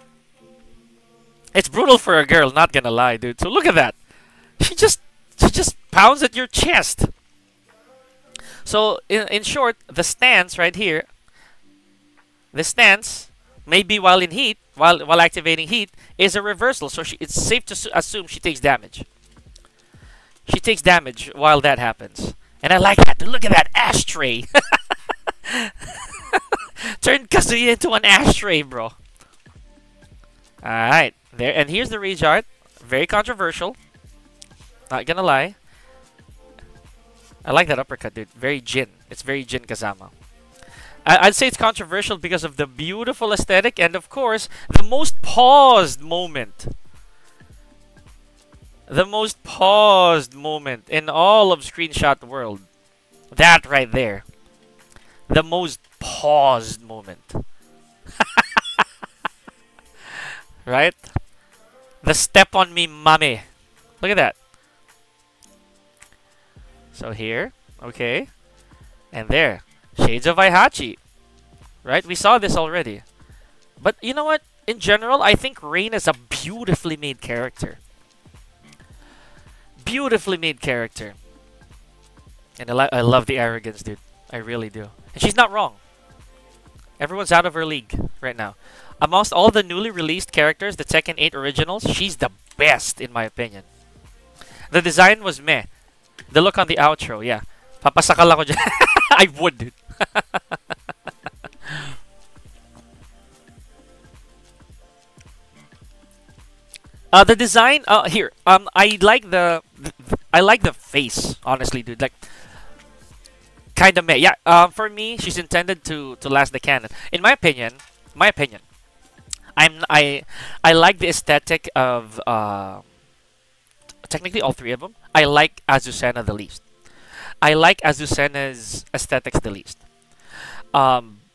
It's brutal for a girl, not gonna lie, dude. So look at that. She just she just pounds at your chest. So in in short, the stance right here, the stance, maybe while in heat, while while activating heat, is a reversal. So she, it's safe to assume she takes damage. She takes damage while that happens. And I like that. Dude, look at that ashtray. Turned Kazuya into an ashtray, bro. Alright. There, and here's the rage art. Very controversial. Not gonna lie. I like that uppercut, dude. Very Jin. It's very Jin Kazama. I I'd say it's controversial because of the beautiful aesthetic and, of course, the most paused moment. The most paused moment in all of Screenshot World. That right there. The most paused moment. Right? The step on me, mommy. Look at that. So here, okay. And there. Shades of Heihachi. Right? We saw this already. But you know what? In general, I think Reina is a beautifully made character. Beautifully made character. And I, li I love the arrogance, dude. I really do. And she's not wrong. Everyone's out of her league right now. Amongst all the newly released characters, the Tekken eight originals, she's the best in my opinion. The design was meh. The look on the outro, yeah. Papasakal ako dyan. I would, dude. uh, the design, uh, here, um, I like the, the, I like the face, honestly, dude. Like, kind of meh. Yeah, um, for me, she's intended to to last the canon. In my opinion, my opinion. I'm I I like the aesthetic of uh, technically all three of them. I like Azucena the least. I like Azucena's aesthetics the least. Um,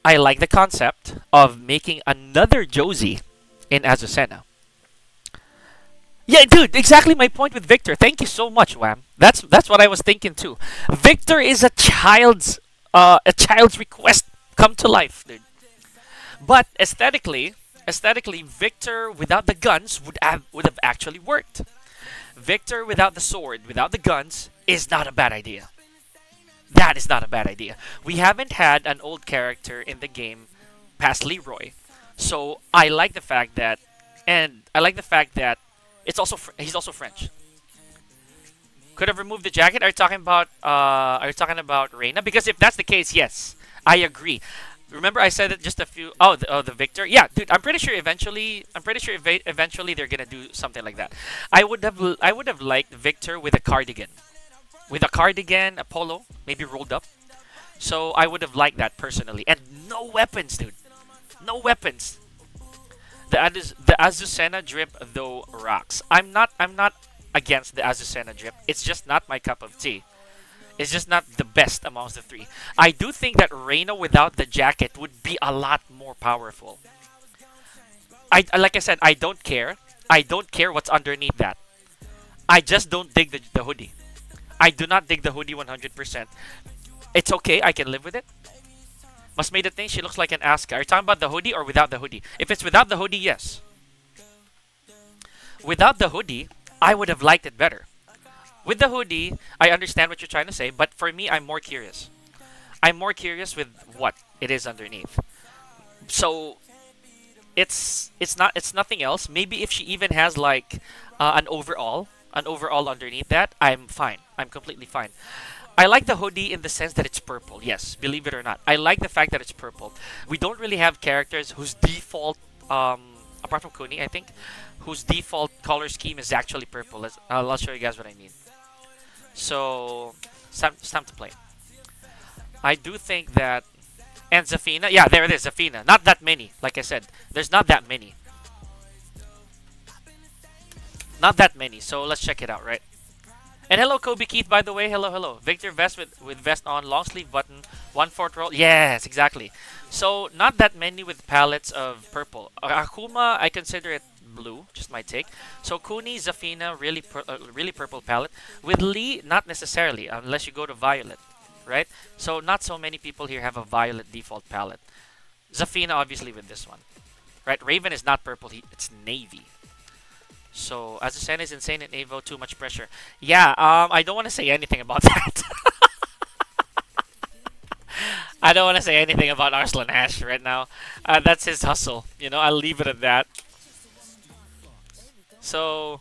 I like the concept of making another Josie in Azucena. Yeah, dude, exactly my point with Victor. Thank you so much, Wham. That's that's what I was thinking too. Victor is a child's uh a child's request come to life, dude. But aesthetically, aesthetically, Victor without the guns would have would have actually worked. Victor without the sword, without the guns, is not a bad idea. That is not a bad idea. We haven't had an old character in the game past Leroy, so I like the fact that, and I like the fact that it's also fr he's also French. Could have removed the jacket. Are you talking about uh, are you talking about Reina? Because if that's the case, yes, I agree. Remember, I said it just a few. Oh, the, oh, the Victor. Yeah, dude. I'm pretty sure eventually. I'm pretty sure eva eventually they're gonna do something like that. I would have. l- I would have liked Victor with a cardigan, with a cardigan, a polo, maybe rolled up. So I would have liked that personally. And no weapons, dude. No weapons. The Azus the Azucena drip though rocks. I'm not. I'm not against the Azucena drip. It's just not my cup of tea. It's just not the best amongst the three. I do think that Reina without the jacket would be a lot more powerful. I like I said, I don't care. I don't care what's underneath that. I just don't dig the, the hoodie. I do not dig the hoodie one hundred percent. It's okay. I can live with it. Must made the thing. She looks like an Asuka. Are you talking about the hoodie or without the hoodie? If it's without the hoodie, yes. Without the hoodie, I would have liked it better. With the hoodie, I understand what you're trying to say, but for me, I'm more curious. I'm more curious with what it is underneath. So it's it's not it's nothing else. Maybe if she even has like uh, an overall, an overall underneath that, I'm fine. I'm completely fine. I like the hoodie in the sense that it's purple. Yes, believe it or not, I like the fact that it's purple. We don't really have characters whose default, um, apart from Kuni, I think, whose default color scheme is actually purple. Let's, uh, I'll show you guys what I mean. So, it's time, it's time to play. I do think that... And Zafina. Yeah, there it is, Zafina. Not that many, like I said. There's not that many. Not that many, so let's check it out, right? And hello, Kobe Keith, by the way. Hello, hello. Victor vest with, with vest on, long sleeve button, one-fourth roll. Yes, exactly. So, not that many with palettes of purple. Uh, Akuma, I consider it blue, just my take. So Kuni, Zafina, really pur uh, really purple palette. With Lee, not necessarily, unless you go to violet, right? So not so many people here have a violet default palette. Zafina, obviously, with this one, right? Raven is not purple, he, it's navy. So Azucena is insane in Evo, too much pressure. Yeah, um, I don't want to say anything about that. I don't want to say anything about Arslan Ash right now. Uh, that's his hustle, you know. I'll leave it at that. So,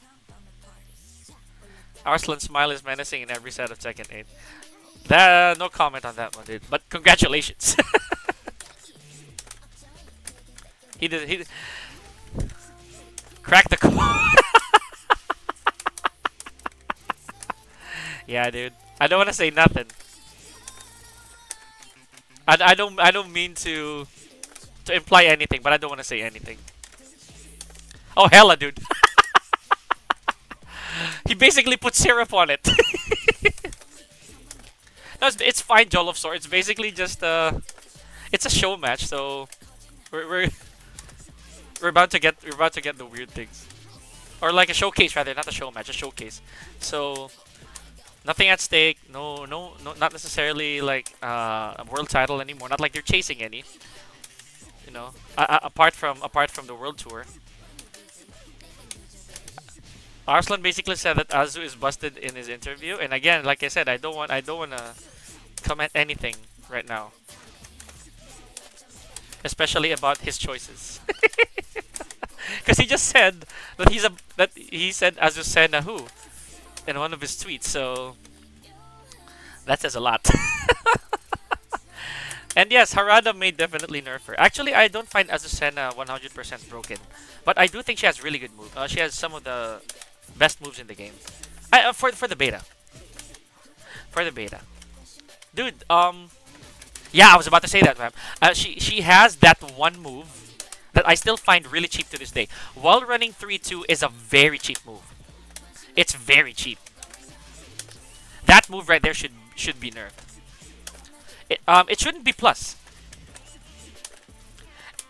Arslan's smile is menacing in every set of Tekken eight. That, no comment on that one, dude. But congratulations. he did. He did. Crack the code. Yeah, dude. I don't want to say nothing. I, I don't. I don't mean to to imply anything, but I don't want to say anything. Oh, hella, dude. He basically put syrup on it. No, it's, it's fine, Jollof Sword. It's basically just uh, it's a show match, so we're we're we're about to get we're about to get the weird things, or like a showcase rather, not a show match, a showcase. So nothing at stake. No, no, no, not necessarily like uh, a world title anymore. Not like they're chasing any. You know, uh, apart from apart from the world tour. Arslan basically said that Azu is busted in his interview, and again, like I said, I don't want I don't want to comment anything right now, especially about his choices, because he just said that he's a that he said Azucena who in one of his tweets, so that says a lot. And yes, Harada may definitely nerf her. Actually, I don't find Azucena one hundred percent broken, but I do think she has really good moves. Uh, she has some of the best moves in the game. I, uh, for for the beta. For the beta, dude. Um, yeah, I was about to say that, man. Uh, she she has that one move that I still find really cheap to this day. While running three two is a very cheap move. It's very cheap. That move right there should should be nerfed. It, um, it shouldn't be plus.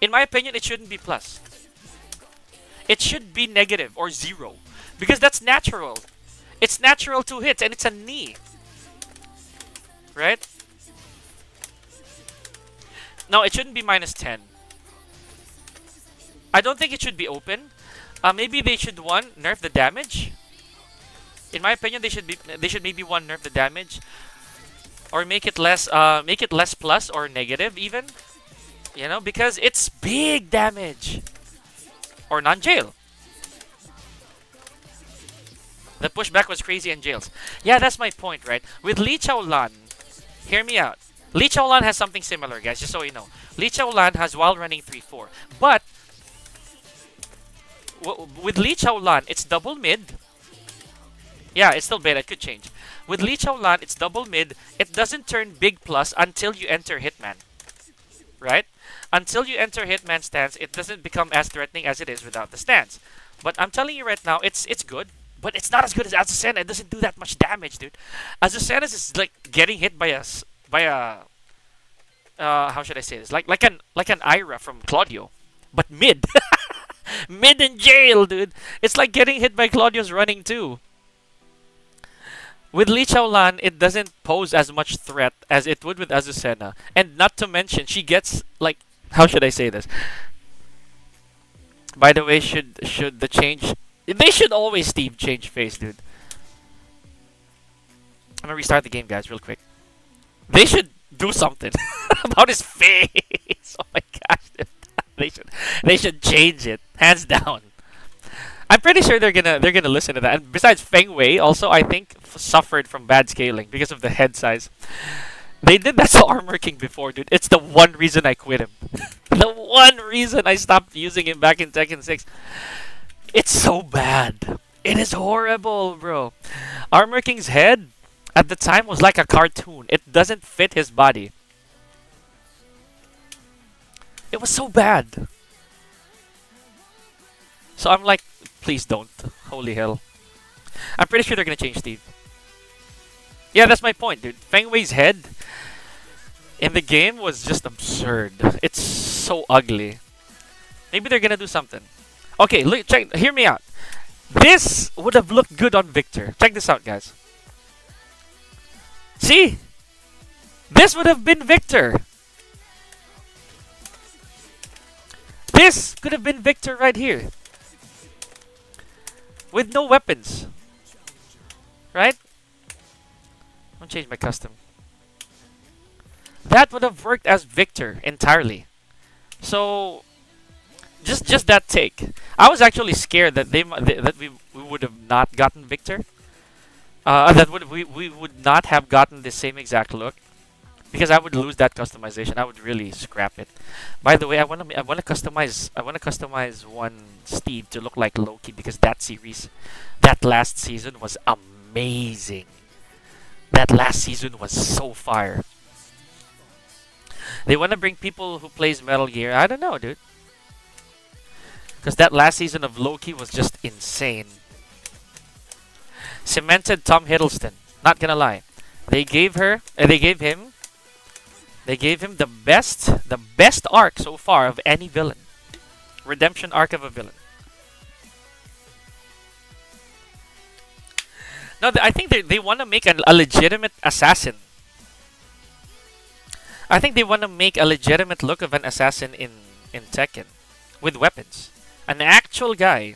In my opinion, it shouldn't be plus. It should be negative or zero. Because that's natural. It's natural to hit and it's a knee. Right? No, it shouldn't be minus ten. I don't think it should be open. Uh, maybe they should one nerf the damage. In my opinion, they should be they should maybe one nerf the damage, or make it less uh make it less plus or negative even. You know, because it's big damage. Or non-jail. The pushback was crazy in jails. Yeah, that's my point, right? With Lee Chaolan, hear me out. Lee Chaolan has something similar, guys, just so you know. Lee Chaolan has while running three four. But w with Lee Chaolan, it's double mid. Yeah, it's still beta. It could change. With Lee Chaolan, it's double mid. It doesn't turn big plus until you enter Hitman. Right? Until you enter Hitman stance, it doesn't become as threatening as it is without the stance. But I'm telling you right now, it's it's good. But it's not as good as Azucena. It doesn't do that much damage, dude. Azucena is like getting hit by a s- by a uh, how should I say this? Like like an like an Ira from Claudio, but mid, mid in jail, dude. It's like getting hit by Claudio's running too. With Lee Chaolan, it doesn't pose as much threat as it would with Azucena, and not to mention she gets like how should I say this? By the way, should should the change? They should always Steve change face, dude. I'm gonna restart the game, guys, real quick. They should do something about his face. Oh my gosh, dude. They should they should change it, hands down. I'm pretty sure they're gonna they're gonna listen to that. And besides, Feng Wei also I think f suffered from bad scaling because of the head size. They did that to Armor King before, dude. It's the one reason I quit him. The one reason I stopped using him back in Tekken six. It's so bad. It is horrible, bro. Armor King's head at the time was like a cartoon. It doesn't fit his body. It was so bad. So I'm like, please don't. Holy hell. I'm pretty sure they're gonna change Steve. Yeah, that's my point, dude. Feng Wei's head in the game was just absurd. It's so ugly. Maybe they're gonna do something. Okay, look, check. Hear me out. This would have looked good on Victor. Check this out, guys. See? This would have been Victor. This could have been Victor right here. With no weapons. Right? I'll change my custom. That would have worked as Victor entirely. So just just that take. I was actually scared that they that we we would have not gotten Victor. Uh, that would we we would not have gotten the same exact look, because I would lose that customization. I would really scrap it. By the way, I want to I want to customize I want to customize one Steve to look like Loki, because that series, that last season was amazing. That last season was so fire. They want to bring people who plays Metal Gear. I don't know, dude. Because that last season of Loki was just insane. Cemented Tom Hiddleston. Not gonna lie. They gave her, uh, they gave him, they gave him the best, the best arc so far of any villain. Redemption arc of a villain. No, th I think they they want to make an, a legitimate assassin. I think they want to make a legitimate look of an assassin in in Tekken, with weapons. An actual guy.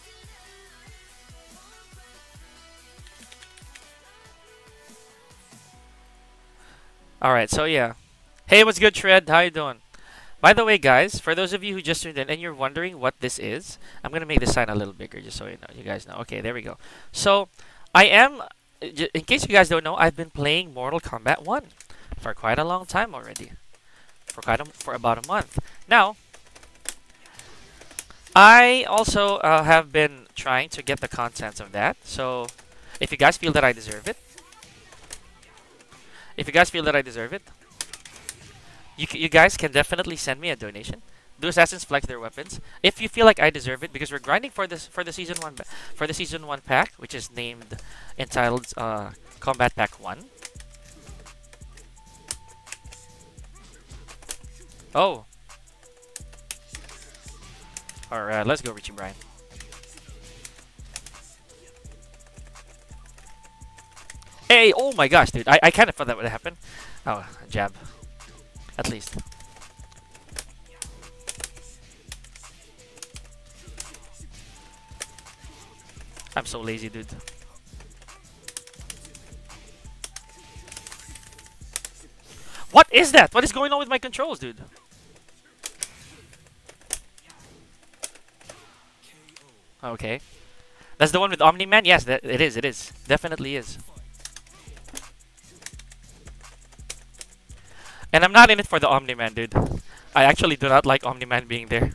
Alright, so yeah. Hey, what's good, Shred? How you doing? By the way, guys, for those of you who just tuned in and you're wondering what this is, I'm going to make this sign a little bigger just so you know, you guys know. Okay, there we go. So, I am, in case you guys don't know, I've been playing Mortal Kombat one for quite a long time already. For quite a, for about a month. Now, I also uh, have been trying to get the contents of that. So, if you guys feel that I deserve it, if you guys feel that I deserve it, you, c you guys can definitely send me a donation. Do assassins flex their weapons? If you feel like I deserve it, because we're grinding for this for the season one for the season one pack, which is named entitled uh, Combat Pack One. Oh, Alright, let's go, Richie Brian. Hey, oh my gosh, dude. I, I kind of thought that would happen. Oh, a jab. At least. I'm so lazy, dude. What is that? What is going on with my controls, dude? Okay. That's the one with Omni-Man? Yes, that, it is, it is. Definitely is. And I'm not in it for the Omni-Man, dude. I actually do not like Omni-Man being there.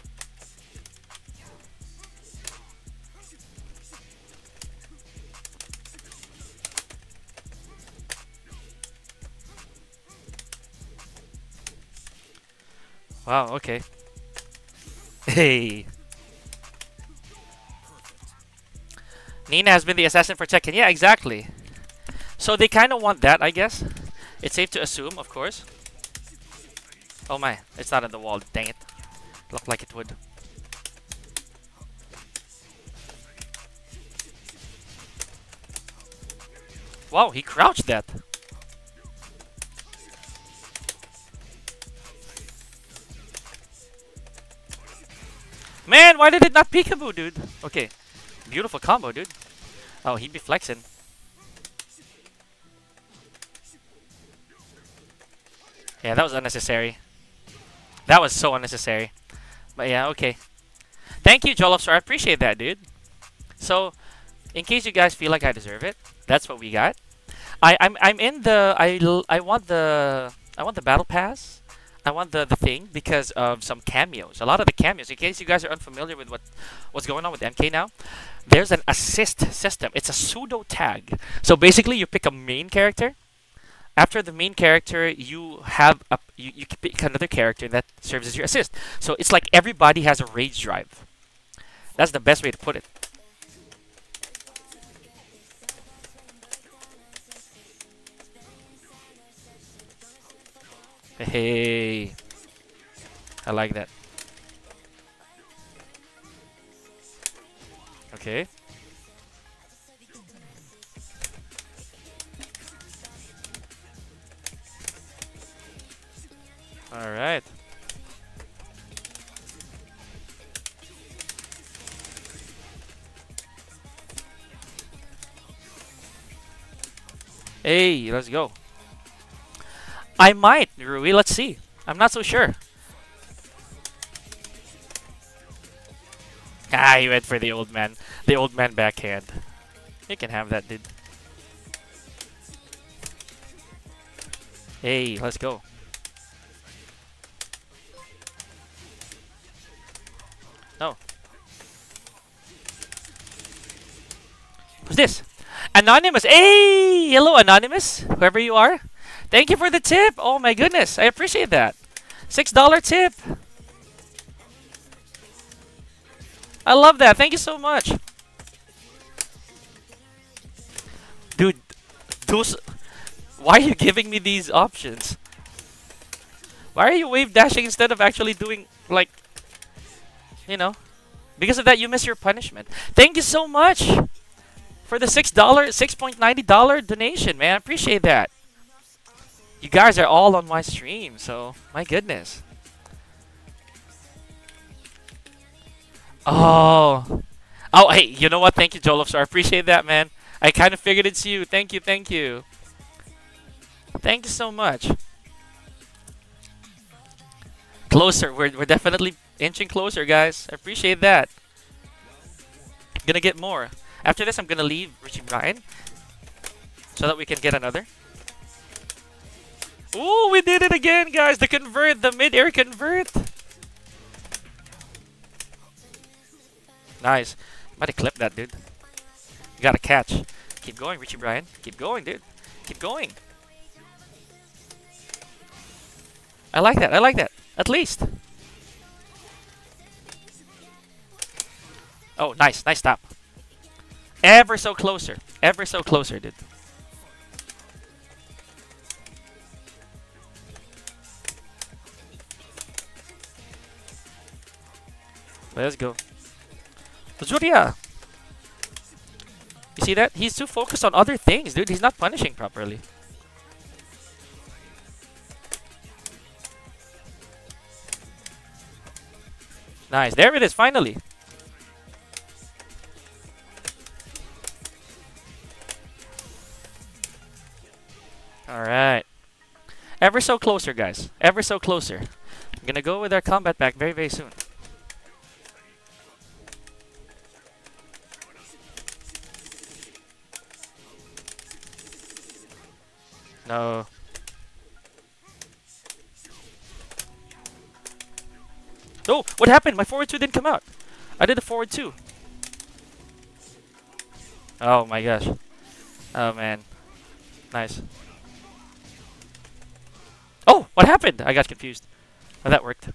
Wow, okay. Hey. Nina has been the assassin for Tekken. Yeah, exactly. So they kind of want that, I guess. It's safe to assume, of course. Oh my, it's not on the wall. Dang it. Looked like it would. Wow, he crouched that. Man, why did it not peekaboo, dude? Okay. Beautiful combo, dude. Oh, he'd be flexing. Yeah, that was unnecessary. That was so unnecessary. But yeah, okay. Thank you, Jollof Star. I appreciate that, dude. So, in case you guys feel like I deserve it, that's what we got. I, I'm I'm in the I, l- I want the I want the battle pass. I want the the thing because of some cameos. A lot of the cameos. In case you guys are unfamiliar with what what's going on with M K now, there's an assist system. It's a pseudo tag. So basically, you pick a main character. After the main character, you have a you, you can pick another character that serves as your assist. So it's like everybody has a rage drive. That's the best way to put it. Hey, I like that. Okay. All right. Hey, let's go. I might, Rui. Let's see. I'm not so sure. Ah, he went for the old man. The old man backhand. You can have that, dude. Hey, let's go. No. Who's this? Anonymous. Hey! Hello, Anonymous. Whoever you are. Thank you for the tip. Oh my goodness. I appreciate that. six dollar tip. I love that. Thank you so much. Dude, those... Why are you giving me these options? Why are you wave dashing instead of actually doing, like... You know? Because of that, you miss your punishment. Thank you so much for the six dollar, six point nine zero dollar donation, man. I appreciate that. You guys are all on my stream, so my goodness. Oh. Oh, hey, you know what? Thank you, Jollof Star. I appreciate that, man. I kind of figured it's you. Thank you, thank you. Thank you so much. Closer. We're, we're definitely inching closer, guys. I appreciate that. Gonna get more. After this, I'm gonna leave Richie Brian so that we can get another. Ooh, we did it again, guys! The convert, the mid-air convert! Nice. Might have clipped that, dude. You gotta catch. Keep going, Richie Brian. Keep going, dude. Keep going. I like that, I like that. At least. Oh, nice, nice stop. Ever so closer. Ever so closer, dude. Let's go. Zuria! You see that? He's too focused on other things, dude. He's not punishing properly. Nice. There it is, finally. Alright. Ever so closer, guys. Ever so closer. I'm gonna go with our combat back very, very soon. No. Oh, what happened? My forward two didn't come out. I did a forward two. Oh my gosh. Oh man. Nice. Oh, what happened? I got confused. Oh, that worked.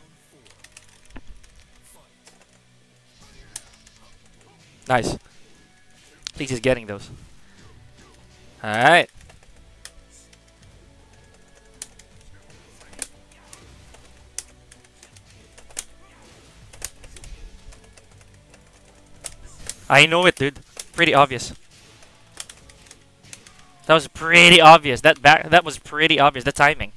Nice. At least he's getting those. Alright. I know it, dude. Pretty obvious. That was pretty obvious. That back that was pretty obvious. The timing.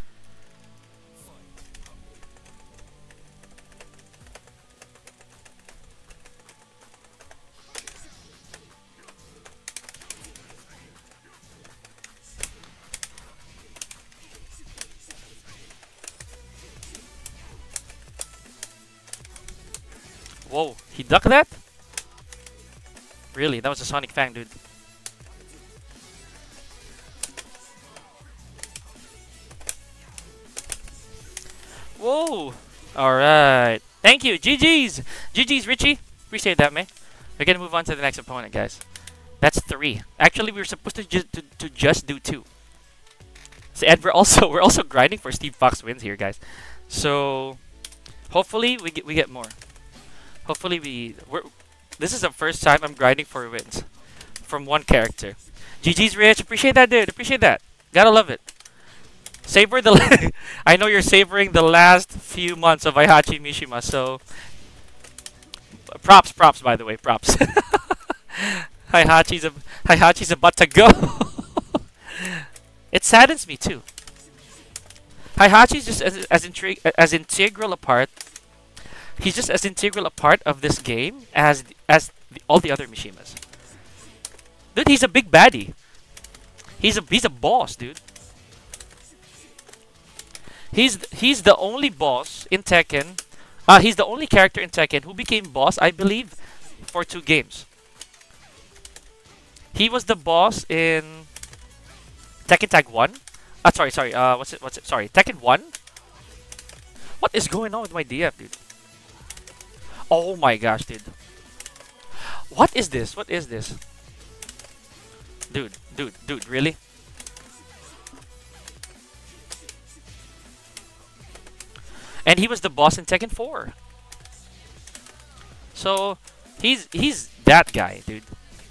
Whoa, he ducked that? Really? That was a Sonic Fang, dude. Whoa! Alright. Thank you. G G's! G G's, Richie. Appreciate that, man. We're gonna move on to the next opponent, guys. That's three. Actually, we were supposed to just to, to just do two. So, and we're also we're also grinding for Steve Fox wins here, guys. So hopefully we get we get more. Hopefully we we're this is the first time I'm grinding for wins from one character. G G's, Rich. Appreciate that, dude. Appreciate that. Gotta love it. Savor the. I know you're savoring the last few months of Aihachi Mishima, so props, props. By the way, props. Aihachi's a Aihachi's about to go. It saddens me too. Aihachi's just as as, intrig as integral a part. He's just as integral a part of this game as as the, all the other Mishimas. Dude, he's a big baddie. He's a he's a boss, dude. He's he's the only boss in Tekken. Uh, he's the only character in Tekken who became boss, I believe, for two games. He was the boss in Tekken Tag one. Ah, uh, sorry, sorry. Uh, what's it? What's it? Sorry, Tekken one. What is going on with my D F, dude? Oh my gosh, dude. What is this? What is this? Dude, dude, dude, really? And he was the boss in Tekken four. So, he's he's that guy, dude.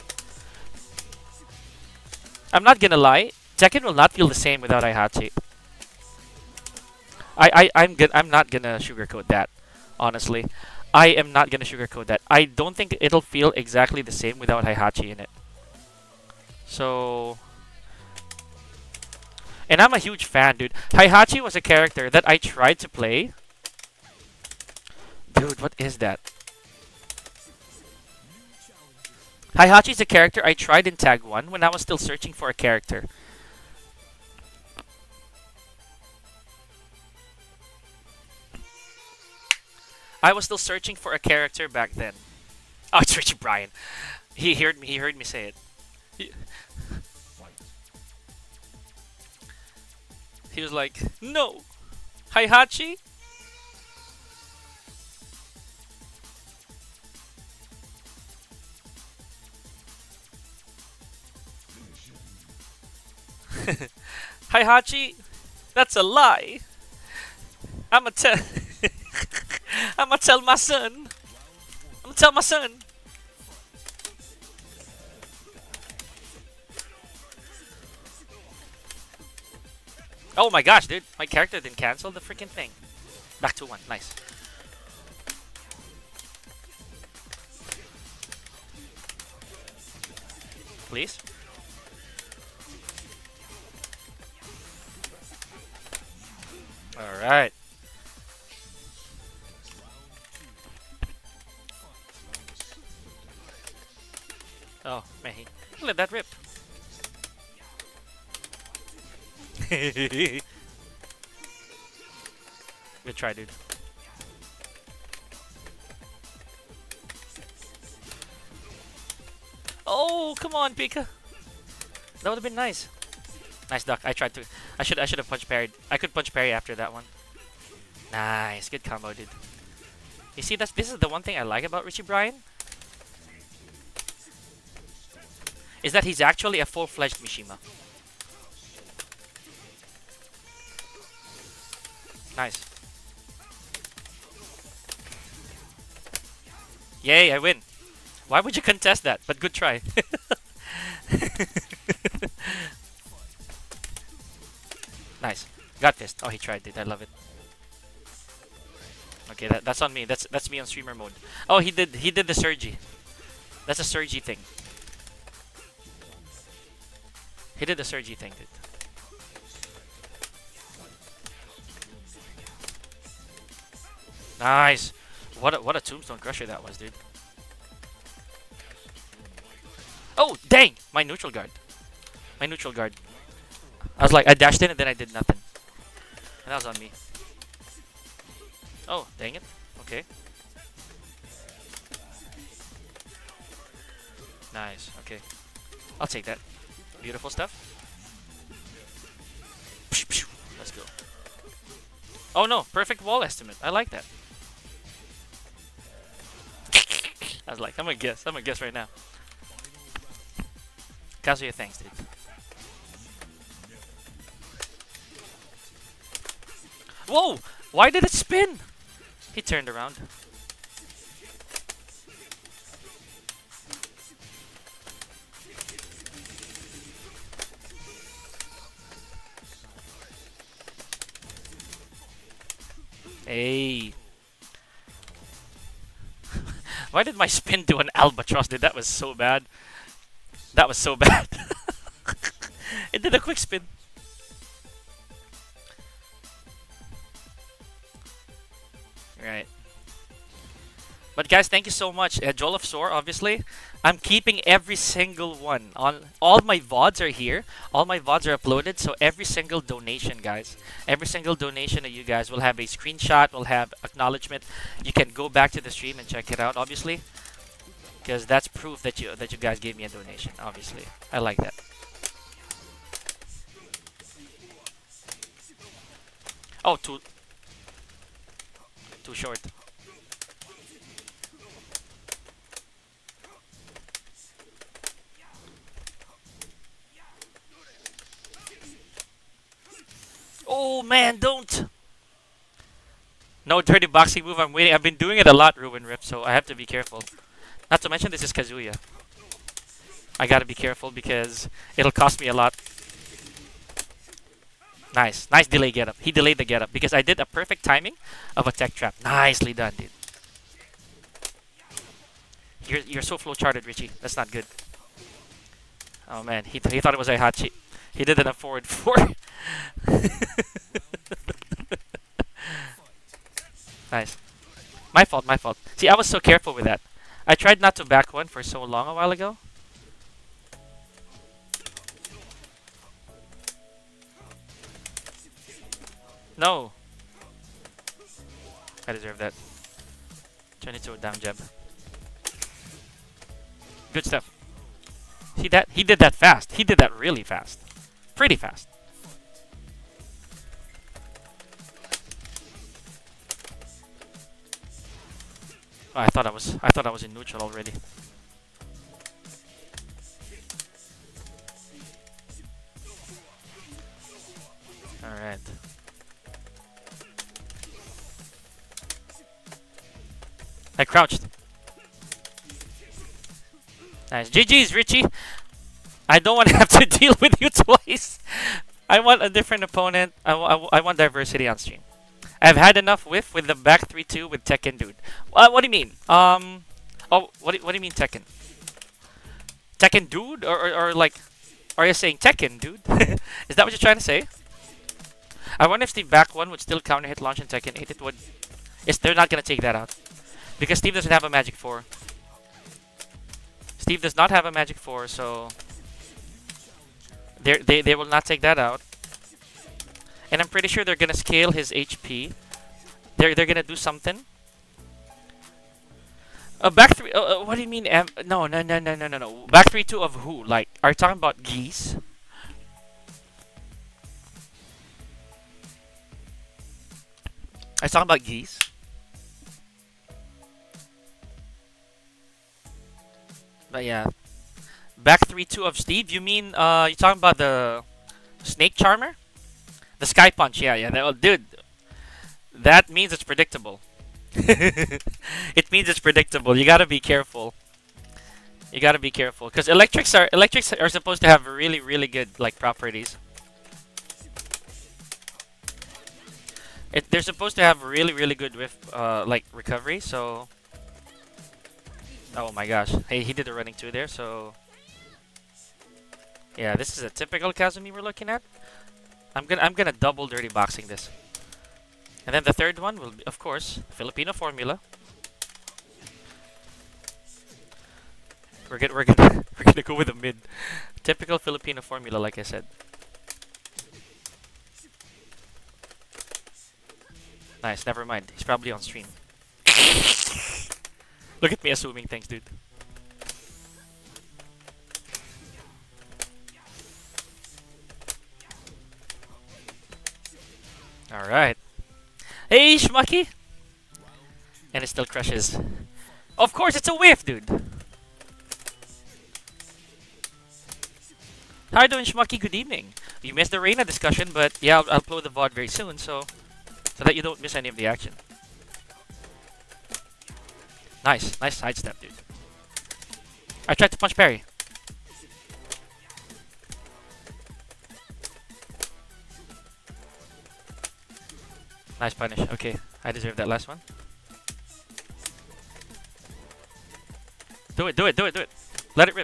I'm not gonna lie, Tekken will not feel the same without Aihachi. I I I'm good. I'm not gonna sugarcoat that, honestly. I am not gonna sugarcoat that. I don't think it'll feel exactly the same without Aihachi in it. So, and I'm a huge fan, dude. Aihachi was a character that I tried to play. Dude, what is that? Aihachi's a character I tried in Tag one when I was still searching for a character. I was still searching for a character back then. Oh, it's Richie Bryan. He heard me. He heard me say it. He, he was like, "No, Aihachi." Aihachi, that's a lie. I'ma tell. I'ma tell my son. I'ma tell my son. Oh my gosh, dude. My character didn't cancel the freaking thing. Back to one. Nice. please. Alright. Oh, man, he let that rip. Good try, dude. Oh, come on, Pica. That would have been nice. Nice duck. I tried to. I should. I should have punch parried. I could punch parry after that one. Nice, good combo, dude. You see, that's this is the one thing I like about Richie Brian. Is that he's actually a full-fledged Mishima. Nice. Yay, I win. Why would you contest that? But good try. Nice. Got fist. Oh, he tried it. I love it. Okay, that, that's on me. That's that's me on streamer mode. Oh, he did he did the surgy. That's a surgy thing. He did the surgy thing, dude. Nice. What a, what a tombstone crusher that was, dude. Oh, dang! My neutral guard. My neutral guard. I was like, I dashed in and then I did nothing. And that was on me. Oh, dang it. Okay. Nice. Okay. I'll take that. Beautiful stuff. Let's go. Oh no, perfect wall estimate. I like that. I was like, I'm gonna guess. I'm gonna guess right now. Kazuya, thanks, dude. Whoa! Why did it spin? He turned around. Hey. Why did my spin do an albatross, dude? That was so bad. That was so bad. It did a quick spin. Right. But guys, thank you so much. Uh, Joel of Soar, obviously. I'm keeping every single one. On all my V O Ds are here. All my V O Ds are uploaded. So every single donation, guys, every single donation of you guys will have a screenshot, will have acknowledgement. You can go back to the stream and check it out, obviously, because that's proof that you that you guys gave me a donation. Obviously, I like that. Oh, too too short. Oh man, don't! No dirty boxing move. I'm waiting. I've been doing it a lot, Ruin Rip, so I have to be careful. Not to mention, this is Kazuya. I gotta be careful because it'll cost me a lot. Nice, nice delay get up. He delayed the get up because I did a perfect timing of a tech trap. Nicely done, dude. You're you're so flow charted, Richie. That's not good. Oh man, he th he thought it was a hot cheat. He did it a forward four. Nice. My fault, my fault. See, I was so careful with that. I tried not to back one for so long a while ago. No. I deserve that. twenty-two down jab. Good stuff. See that? He did that fast. He did that really fast. Pretty fast. Oh, I thought I was I thought I was in neutral already. Alright. I crouched. Nice. G G's, Richie. I don't want to have to deal with you twice. I want a different opponent. I, I, I want diversity on stream. I've had enough whiff with the back three two with Tekken, dude. Uh, what do you mean? Um, oh, what do, what do you mean Tekken? Tekken dude? Or, or, or like, are you saying Tekken dude? Is that what you're trying to say? I wonder if Steve back one would still counter hit launch in Tekken eight. It would. It's, they're not going to take that out. Because Steve doesn't have a Magic four. Steve does not have a Magic four, so... They they they will not take that out. And I'm pretty sure they're going to scale his H P. They're, they're going to do something. Uh, back three... Uh, uh, what do you mean? M no, no, no, no, no, no, no. Back three two of who? Like, are you talking about Geese? Are you talking about Geese? But yeah. Back three two of Steve? You mean, uh, you talking about the Snake Charmer? The Sky Punch, yeah, yeah. That, oh, dude, that means it's predictable. It means it's predictable. You gotta be careful. You gotta be careful. Because electrics are electrics are supposed to have really, really good like properties. It, they're supposed to have really, really good whiff, uh, like recovery, so... Oh my gosh. Hey, he did a running two there, so... Yeah, this is a typical Kazumi we're looking at. I'm gonna I'm gonna double dirty boxing this. And then the third one will be, of course, Filipino formula. We're gonna we're gonna we're gonna go with a mid. Typical Filipino formula, like I said. Nice, never mind. He's probably on stream. Look at me assuming things, dude. Alright. Hey, Schmucky! And it still crushes. Of course, it's a whiff, dude! How are you doing, Schmucky? Good evening. You missed the REINA discussion, but yeah, I'll, I'll upload the V O D very soon, so... So that you don't miss any of the action. Nice, nice sidestep, dude. I tried to punch parry. Nice punish. Okay, I deserve that last one. Do it, do it, do it, do it. Let it rip.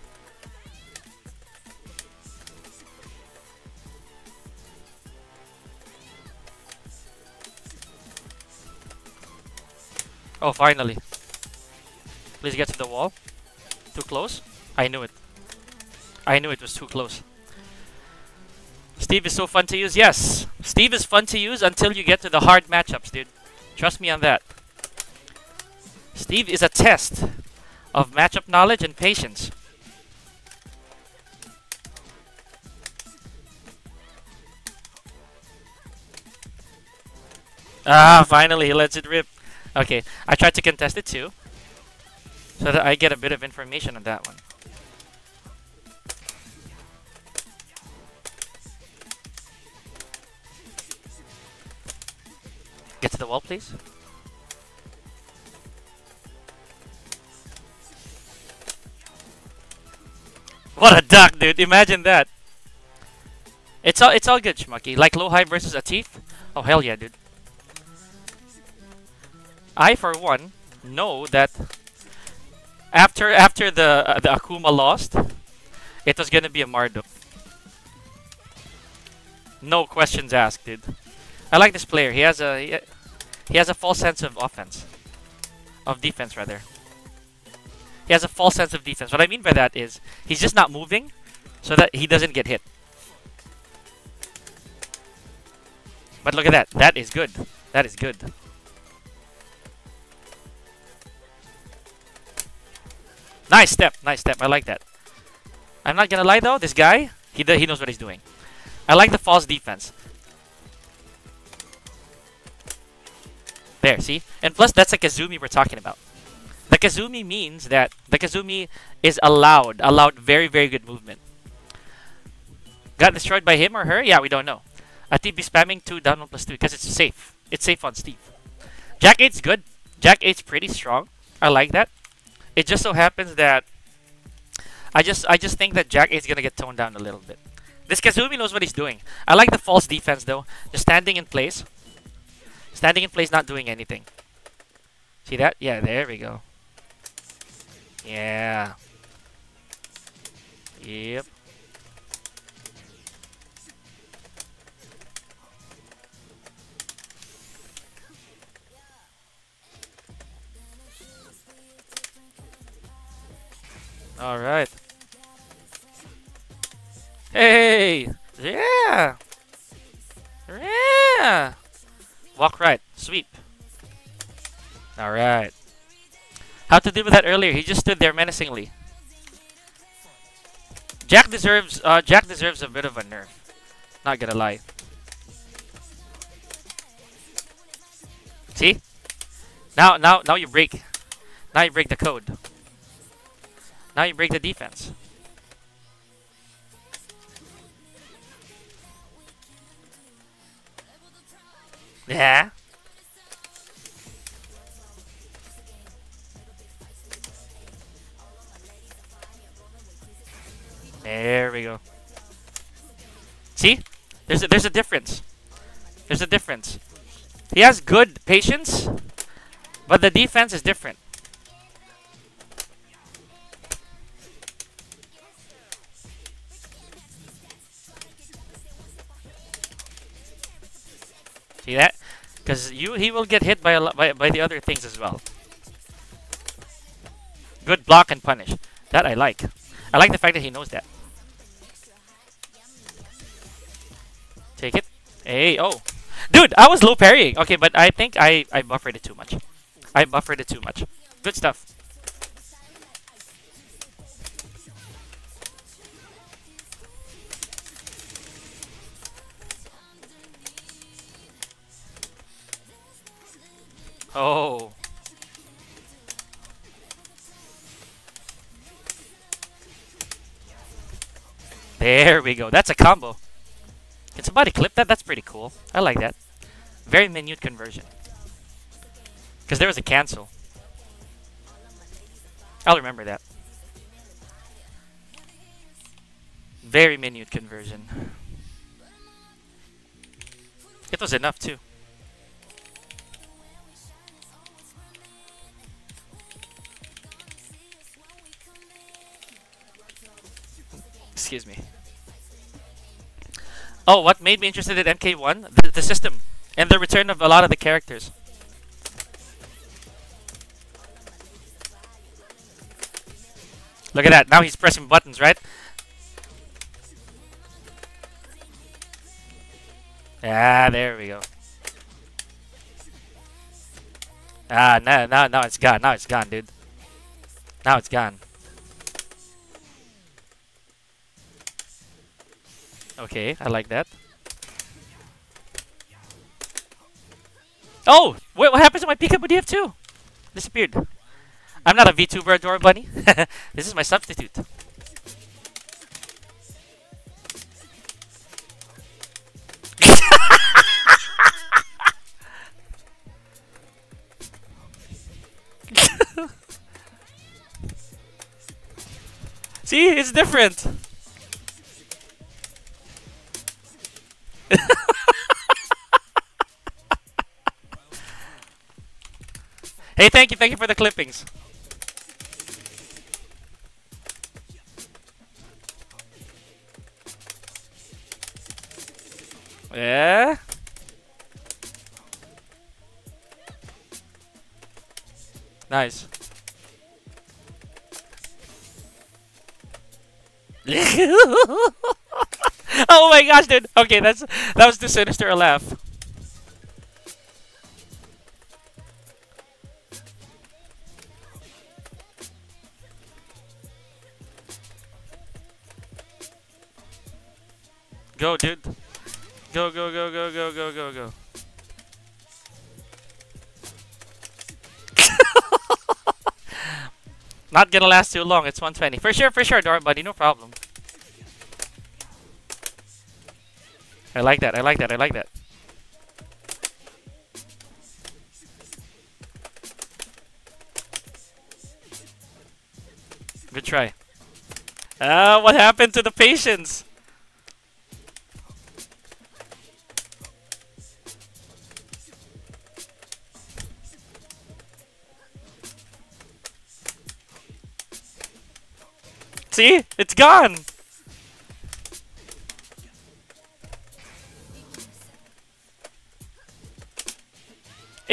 Oh, finally. Please get to the wall. Too close? I knew it. I knew it was too close. Steve is so fun to use. Yes, Steve is fun to use until you get to the hard matchups, dude. Trust me on that. Steve is a test of matchup knowledge and patience. Ah, finally he lets it rip. Okay, I tried to contest it too, so that I get a bit of information on that one. Get to the wall, please. What a duck, dude! Imagine that. It's all it's all good, Schmucky. Like low high versus a teeth. Oh hell yeah, dude. I, for one, know that after after the uh, the Akuma lost, it was gonna be a Marduk. No questions asked, dude. I like this player. He has a he, he has a false sense of offense, of defense rather. He has a false sense of defense. What I mean by that is he's just not moving, so that he doesn't get hit. But look at that. That is good. That is good. Nice step, nice step. I like that. I'm not gonna lie though, this guy, he he knows what he's doing. I like the false defense. There, see? And plus, that's a Kazumi we're talking about. The Kazumi means that the Kazumi is allowed, allowed very, very good movement. Got destroyed by him or her? Yeah, we don't know. A T B spamming two down one plus two because it's safe. It's safe on Steve. Jack eight's good. Jack eight's pretty strong. I like that. It just so happens that I just I just think that Jack eight's gonna get toned down a little bit. This Kazumi knows what he's doing. I like the false defense though. Just standing in place. Standing in place, not doing anything. See that? Yeah, there we go. Yeah. Yep. All right. Hey! Yeah! Yeah! Walk right. Sweep. All right. How to deal with that earlier? He just stood there menacingly. Jack deserves. Uh, Jack deserves a bit of a nerf. Not gonna lie. See? Now, now, now you break. Now you break the code. Now you break the defense. Yeah. There we go. See? There's a, there's a difference. There's a difference. He has good patience, but the defense is different. See that? Because you, he will get hit by, a by by the other things as well. Good block and punish. That I like. I like the fact that he knows that. Take it. Hey, oh. Dude, I was low parrying. Okay, but I think I, I buffered it too much. I buffered it too much. Good stuff. Oh. There we go. That's a combo. Can somebody clip that? That's pretty cool. I like that. Very minute conversion. Because there was a cancel. I'll remember that. Very minute conversion. It was enough too. Excuse me. Oh, what made me interested in M K one? The, the system. And the return of a lot of the characters. Look at that. Now he's pressing buttons, right? Ah, there we go. Ah, now, now, now it's gone. Now it's gone, dude. Now it's gone. Okay, I like that. Oh! Wait, what happens to my Pica D F two? Disappeared. I'm not a VTuber, Adora Bunny. This is my substitute. See, it's different. Hey, thank you, thank you for the clippings. Yeah. Nice. Oh my gosh, dude. Okay, that's that was too sinister a laugh. Go, dude. Go, go, go, go, go, go, go, go. Not gonna last too long. It's one twenty. For sure, for sure, Dora buddy. No problem. I like that. I like that. I like that. Good try. Ah, uh, what happened to the patience? See? It's gone!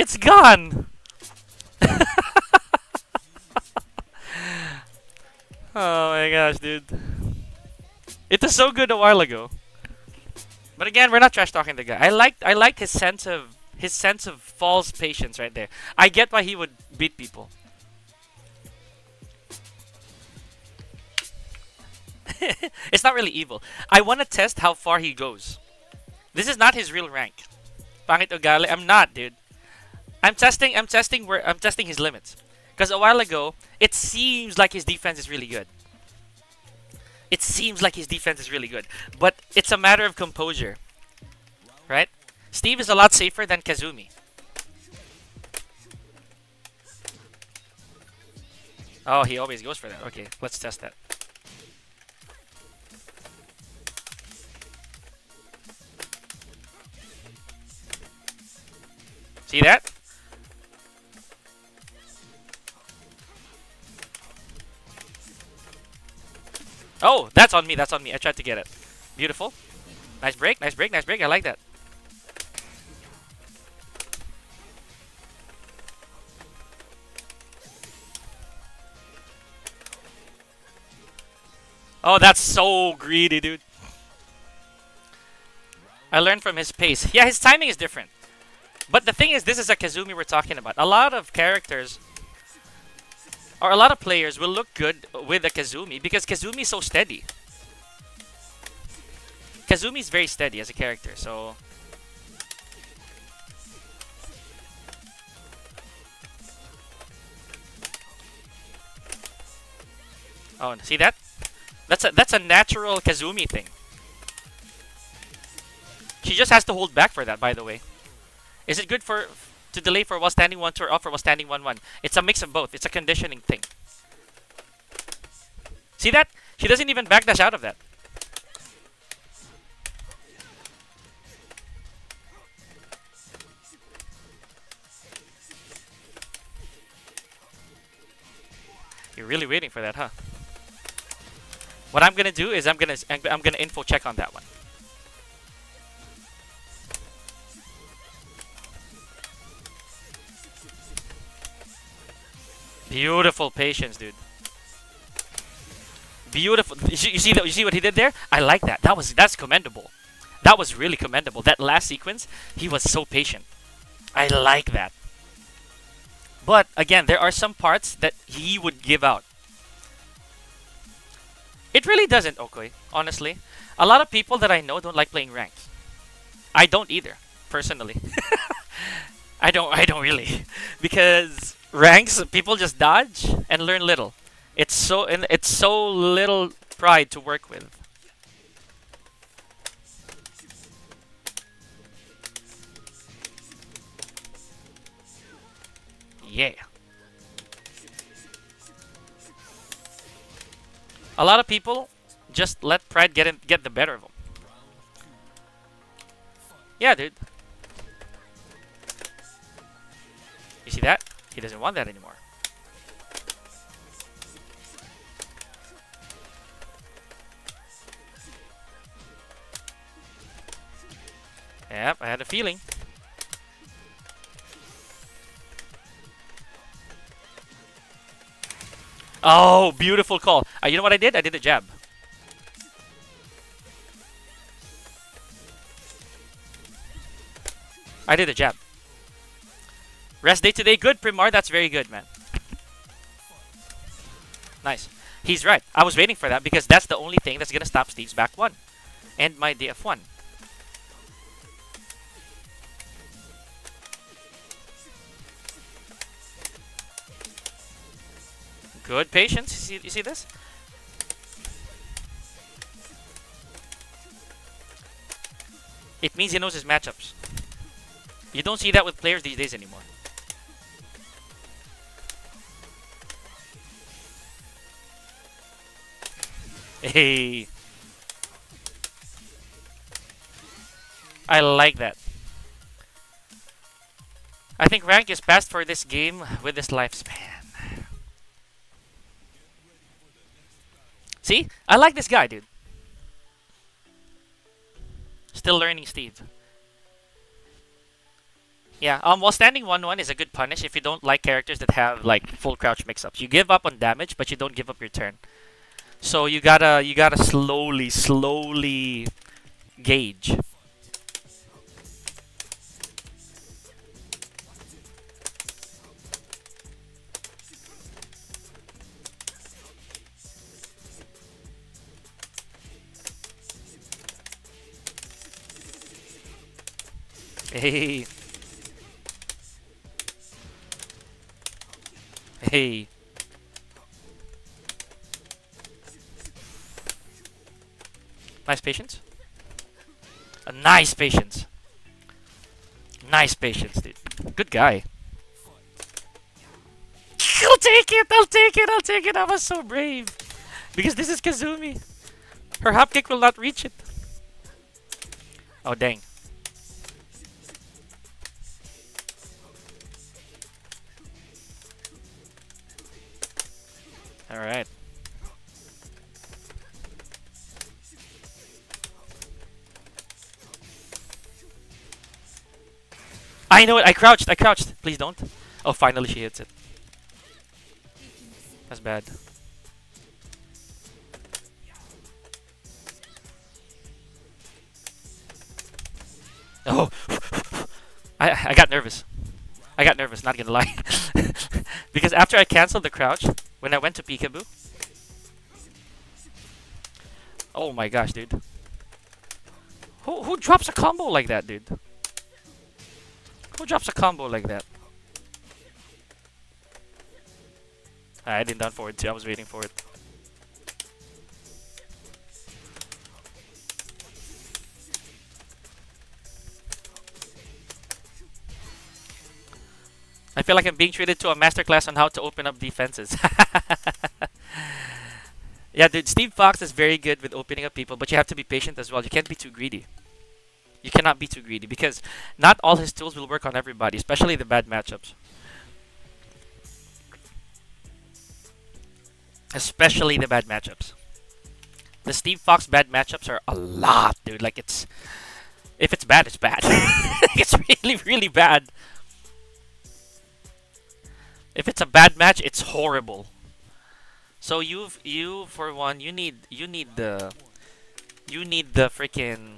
It's gone! Oh my gosh, dude. It was so good a while ago. But again, we're not trash talking the guy. I liked I liked his sense of his sense of false patience right there. I get why he would beat people. It's not really evil. I want to test how far he goes. This is not his real rank. Pangit ugali. I'm not, dude. I'm testing I'm testing where I'm testing his limits. Because a while ago, it seems like his defense is really good. It seems like his defense is really good. But it's a matter of composure. Right? Steve is a lot safer than Kazumi. Oh, he always goes for that. Okay, let's test that. See that? Oh, that's on me, that's on me. I tried to get it. Beautiful. Nice break, nice break, nice break. I like that. Oh, that's so greedy, dude. I learned from his pace. Yeah, his timing is different. But the thing is, this is a Kazumi we're talking about. A lot of characters, or a lot of players, will look good with a Kazumi because Kazumi is so steady. Kazumi is very steady as a character, so... Oh, see that? That's a that's a natural Kazumi thing. She just has to hold back for that, by the way. Is it good for to delay for while standing one two or off for while standing one one? It's a mix of both. It's a conditioning thing. See that? She doesn't even backdash out of that. You're really waiting for that, huh? What I'm gonna do is I'm gonna I'm gonna info check on that one. Beautiful patience, dude. Beautiful. You see, you see that? You see what he did there? I like that. That was that's commendable. That was really commendable. That last sequence, he was so patient. I like that. But again, there are some parts that he would give out. It really doesn't, okay, honestly. A lot of people that I know don't like playing ranked. I don't either, personally. I don't I don't really. Because ranks, people just dodge and learn little. It's so and it's so little pride to work with. Yeah. A lot of people just let pride get in, get the better of them. Yeah, dude. You see that? He doesn't want that anymore. Yep, I had a feeling. Oh, beautiful call. Uh, you know what I did? I did a jab. I did a jab. Rest day today. Good, Primar. That's very good, man. Nice. He's right. I was waiting for that because that's the only thing that's going to stop Steve's back one. And my D F one. Good patience. You see, you see this? It means he knows his matchups. You don't see that with players these days anymore. Hey. I like that. I think rank is best for this game with this lifespan. See? I like this guy, dude. Still learning Steve. Yeah, um, while standing one one is a good punish if you don't like characters that have like full crouch mix-ups. You give up on damage, but you don't give up your turn. So you gotta you gotta slowly, slowly gauge. Hey, hey. Nice patience. A nice patience. Nice patience, dude. Good guy. I'll take it. I'll take it. I'll take it. I was so brave. Because this is Kazumi. Her hop kick will not reach it. Oh, dang. Alright. I know it. I crouched. I crouched. Please don't. Oh, finally she hits it. That's bad. Oh. I I got nervous. I got nervous, not gonna lie. Because after I canceled the crouch, when I went to Peekaboo. Oh my gosh, dude. Who who drops a combo like that, dude? Who drops a combo like that? I didn't down forward too. I was waiting for it. I feel like I'm being treated to a masterclass on how to open up defenses. Yeah, dude, Steve Fox is very good with opening up people, but you have to be patient as well. You can't be too greedy. You cannot be too greedy because not all his tools will work on everybody, especially the bad matchups. Especially the bad matchups. The Steve Fox bad matchups are a lot, dude. Like, it's... If it's bad, it's bad. It's really, really bad. If it's a bad match, it's horrible. So you've you for one, you need you need the you need the freaking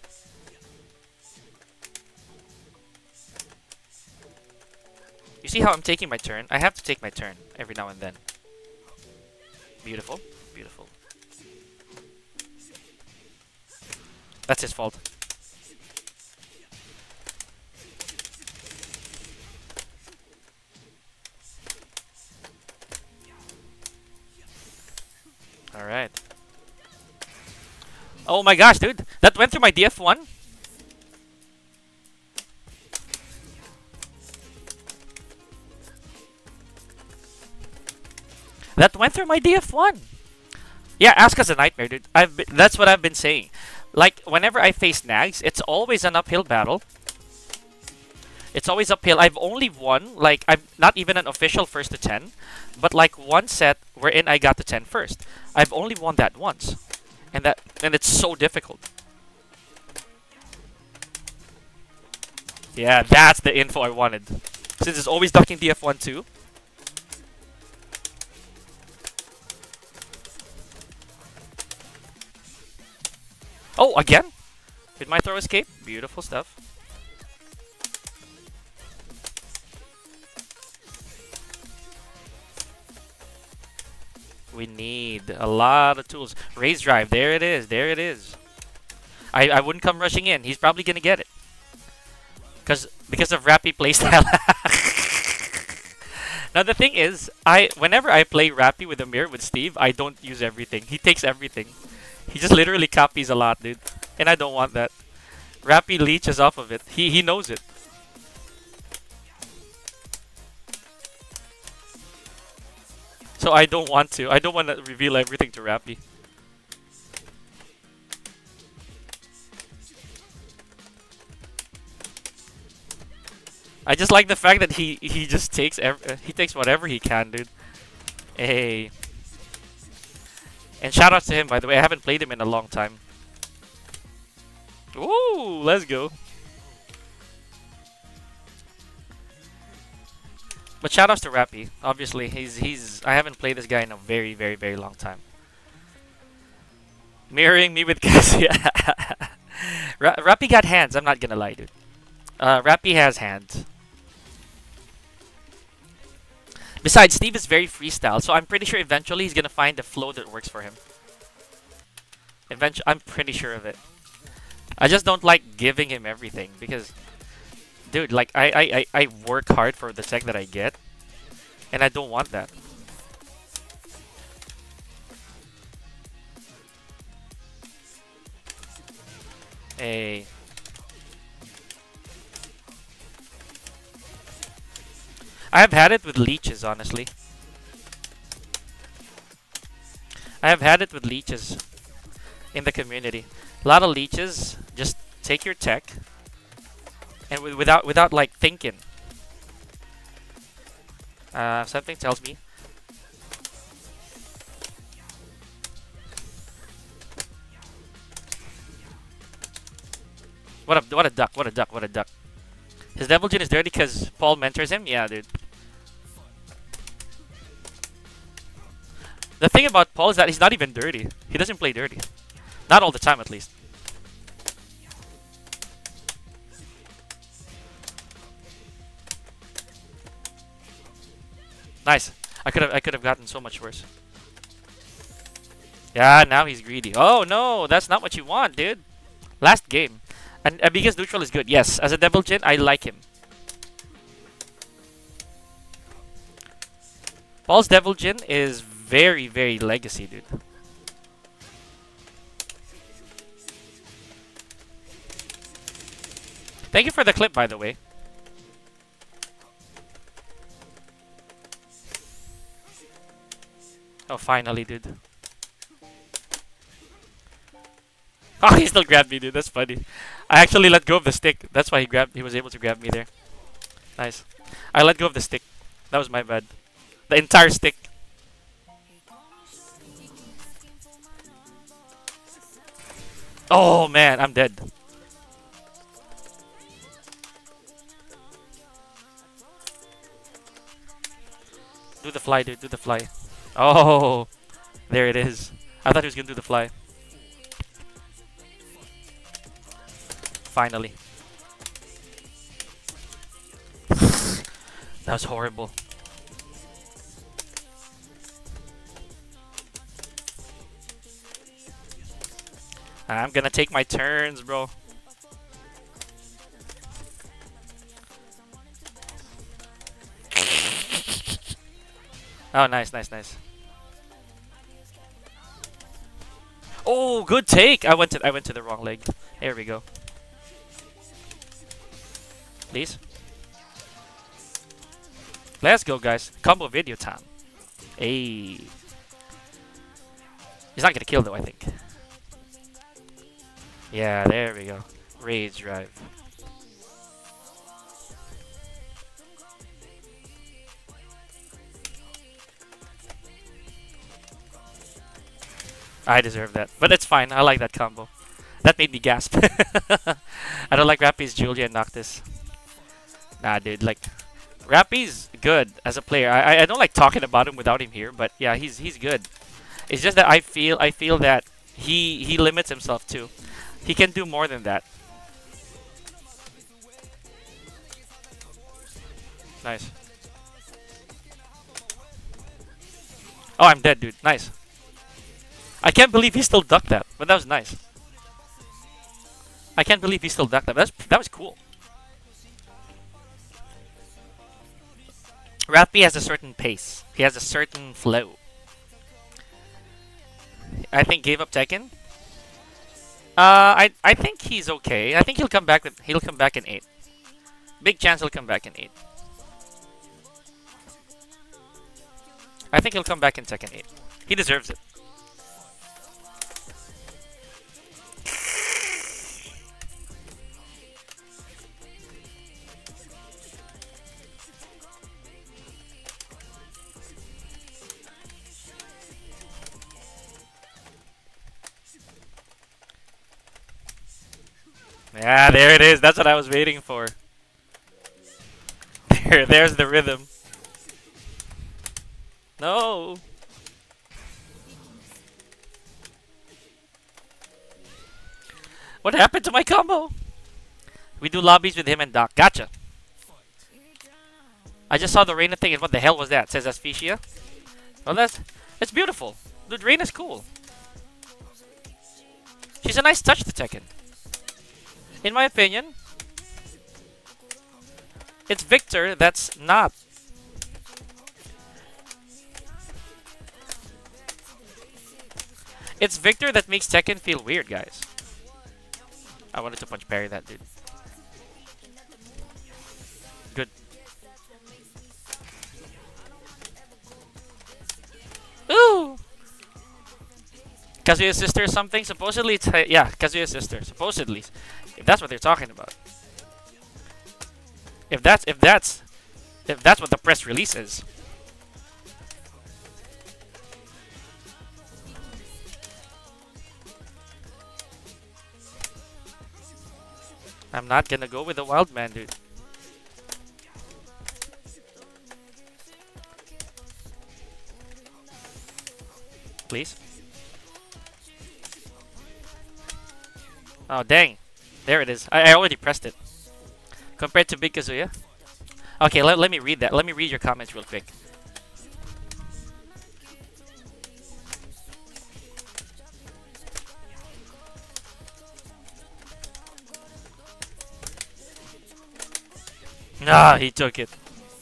You see how I'm taking my turn? I have to take my turn every now and then. Beautiful, beautiful. That's his fault. Alright. Oh my gosh, dude. That went through my D F one? That went through my D F one. Yeah, Asuka's a nightmare, dude. I've been, that's what I've been saying. Like, whenever I face nags, it's always an uphill battle. It's always uphill. I've only won, like, I'm not even an official first to ten, but like one set wherein I got to ten first. I've only won that once. And that and it's so difficult. Yeah, that's the info I wanted. Since it's always ducking D F one too. Oh, again? With my throw escape? Beautiful stuff. We need a lot of tools. Raise drive, there it is, there it is. I, I wouldn't come rushing in. He's probably gonna get it. Cause because of Rappy playstyle. Now the thing is, I whenever I play Rappy with Amir with Steve, I don't use everything. He takes everything. He just literally copies a lot, dude. And I don't want that. Rappy leeches off of it. He he knows it. So I don't want to. I don't want to reveal everything to Rappy. I just like the fact that he he just takes ev he takes whatever he can, dude. Hey. And shout outs to him, by the way. I haven't played him in a long time. Ooh, let's go. But shoutouts to Rappy. Obviously, he's he's. I haven't played this guy in a very very very long time. Mirroring me with Cassie. Ra Rappy got hands. I'm not gonna lie, dude. Uh, Rappy has hands. Besides, Steve is very freestyle, so I'm pretty sure eventually he's gonna find a flow that works for him. Eventually, I'm pretty sure of it. I just don't like giving him everything because, dude, like I, I, I, I work hard for the tech that I get, and I don't want that. Hey. I have had it with leeches, honestly. I have had it with leeches in the community. A lot of leeches just take your tech and w without without like thinking. Uh, something tells me. What a what a duck! What a duck! What a duck! His Devil Jin is dirty because Paul mentors him. Yeah, dude. The thing about Paul is that he's not even dirty. He doesn't play dirty. Not all the time, at least. Nice. I could have I could have gotten so much worse. Yeah, now he's greedy. Oh no, that's not what you want, dude. Last game. And Abiga's neutral is good. Yes, as a Devil Jin, I like him. Paul's Devil Jin is very, very legacy, dude. Thank you for the clip, by the way. Oh, finally, dude. Oh, he still grabbed me, dude. That's funny. I actually let go of the stick. That's why he grabbed. He was able to grab me there. Nice. I let go of the stick. That was my bad. The entire stick. Oh man, I'm dead. Do the fly, dude. Do the fly. Oh, there it is. I thought he was gonna do the fly. Finally. That was horrible. I'm gonna take my turns, bro. Oh, nice, nice, nice. Oh, good take. I went to I went to the wrong leg. There we go. Please. Let's go, guys. Combo video time. Hey. He's not gonna kill though, I think. Yeah, there we go. Rage drive. I deserve that. But it's fine. I like that combo. That made me gasp. I don't like Rappy's Julia and Noctis. Nah, dude. Like, Rappy's good as a player. I, I I don't like talking about him without him here, but yeah, he's he's good. It's just that I feel I feel that he he limits himself too. He can do more than that. Nice. Oh, I'm dead, dude. Nice. I can't believe he still ducked that, but that was nice. I can't believe he still ducked that. That's that was cool. Rappy has a certain pace. He has a certain flow. I think gave up Tekken. Uh, I I think he's okay. I think he'll come back with he'll come back in eight. Big chance he'll come back in eight. I think he'll come back in Tekken eight. He deserves it. Yeah, there it is. That's what I was waiting for. There, there's the rhythm. No. What happened to my combo? We do lobbies with him and Doc. Gotcha. I just saw the Reina thing and what the hell was that? Says Asphyxia. Well, that's it's beautiful. Dude, Reina's cool. She's a nice touch to Tekken. In my opinion, it's Victor that's not. It's Victor that makes Tekken feel weird, guys. I wanted to punch parry that dude. Good. Ooh! Kazuya's sister or something? Supposedly it's... Uh, yeah, Kazuya's sister. Supposedly. If that's what they're talking about. If that's... If that's... If that's what the press release is. I'm not gonna go with the wild man, dude. Please. Oh, dang. There it is. I, I already pressed it. Compared to Big Kazuya? Okay, let, let me read that. Let me read your comments real quick. Nah, he took it.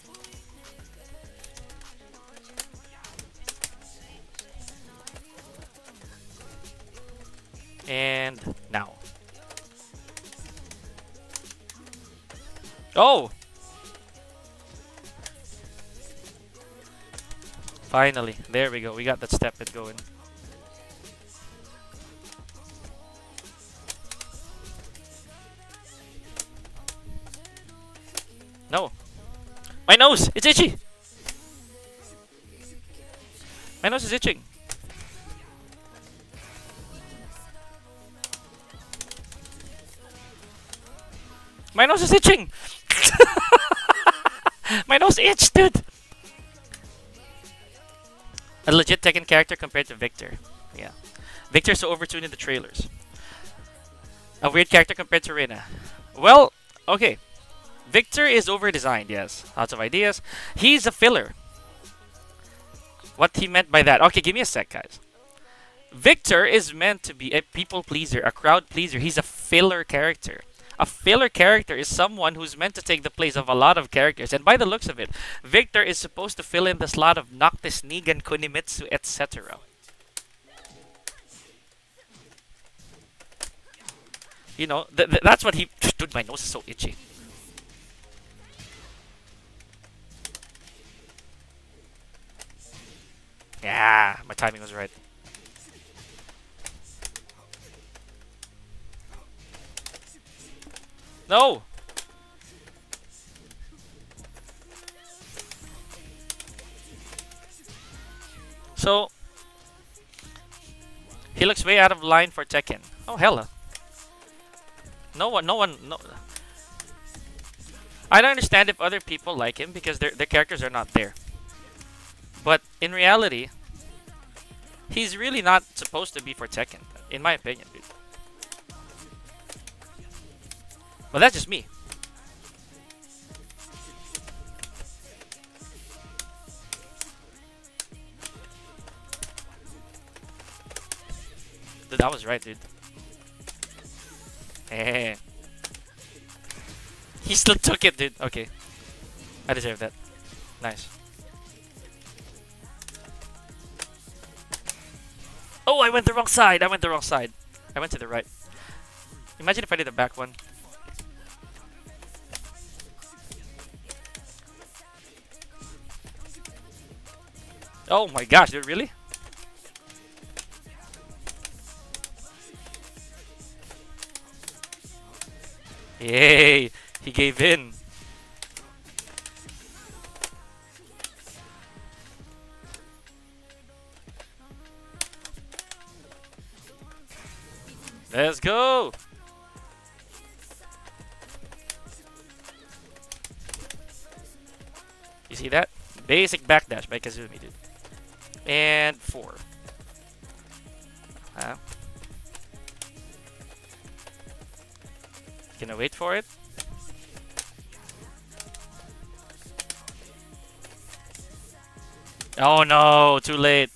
And now. Oh! Finally. There we go. We got that step it going. No. My nose! It's itchy! My nose is itching. My nose is itching! My nose itched, dude! A legit Tekken character compared to Victor. Yeah. Victor's so overtuned in the trailers. A weird character compared to Reina. Well, okay. Victor is over-designed, yes. Lots of ideas. He's a filler. What he meant by that. Okay, give me a sec, guys. Victor is meant to be a people pleaser, a crowd pleaser. He's a filler character. A filler character is someone who's meant to take the place of a lot of characters. And by the looks of it, Victor is supposed to fill in the slot of Noctis, Negan, Kunimitsu, et cetera. You know, th th that's what he... Dude, my nose is so itchy. Yeah, my timing was right. No! So, he looks way out of line for Tekken. Oh, hella. No one, no one, no... I don't understand if other people like him because their, their characters are not there. But in reality, he's really not supposed to be for Tekken, in my opinion, dude. But that's just me. Dude, I was right, dude. Eh. He still took it, dude. Okay. I deserve that. Nice. Oh, I went the wrong side. I went the wrong side. I went to the right. Imagine if I did the back one. Oh my gosh, dude, really? Yay! He gave in. Let's go! You see that? Basic backdash by Kazumi, dude. And four. Huh? Gonna wait for it. Oh no, too late.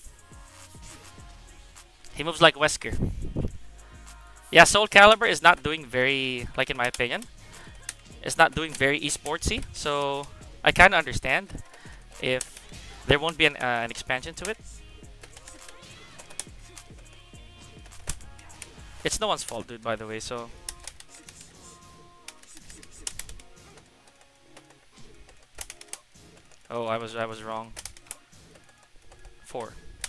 He moves like Wesker. Yeah, Soul Calibur is not doing very, like in my opinion, it's not doing very esportsy. So I kind of understand if there won't be an, uh, an expansion to it. It's no one's fault, dude, by the way, so... Oh, I was I was wrong. Four.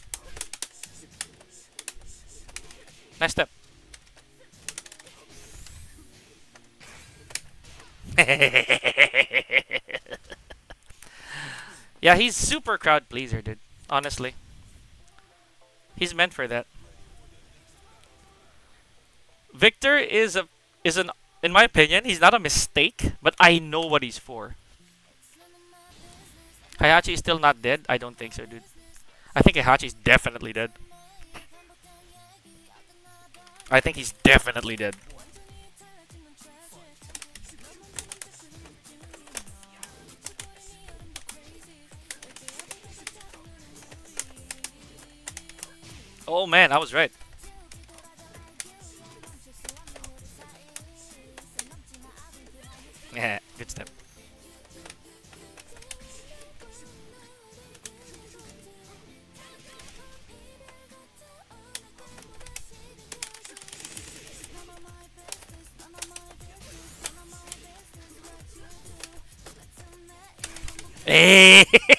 Nice step. Yeah, he's super crowd pleaser, dude. Honestly. He's meant for that. Victor is a is an in my opinion, he's not a mistake, but I know what he's for. Heihachi is still not dead? I don't think so, dude. I think Heihachi's definitely dead. I think he's definitely dead. Oh man, I was right. Yeah, good step. Hey!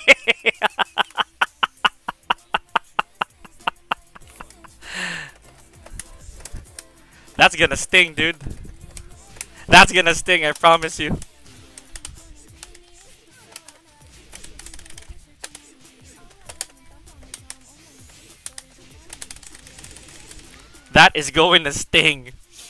That's gonna sting, dude. That's gonna sting, I promise you. That is going to sting.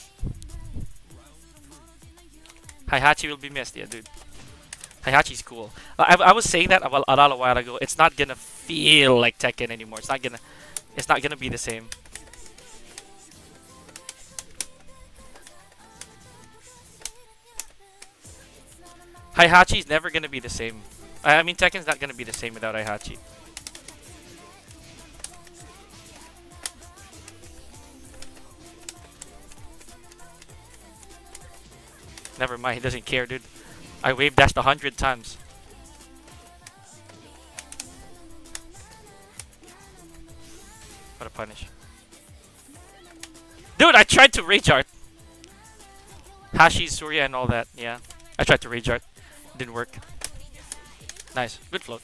Heihachi will be missed, yeah, dude. Heihachi's cool. I, I was saying that a, while, a little while ago. It's not gonna feel like Tekken anymore. It's not gonna. It's not gonna be the same. Heihachi's never gonna be the same. I, I mean, Tekken's not gonna be the same without Heihachi. Never mind. He doesn't care, dude. I wave dashed a hundred times. What a punish. Dude, I tried to rage art. Hashi, Surya, and all that. Yeah. I tried to rage art. Didn't work. Nice. Good float.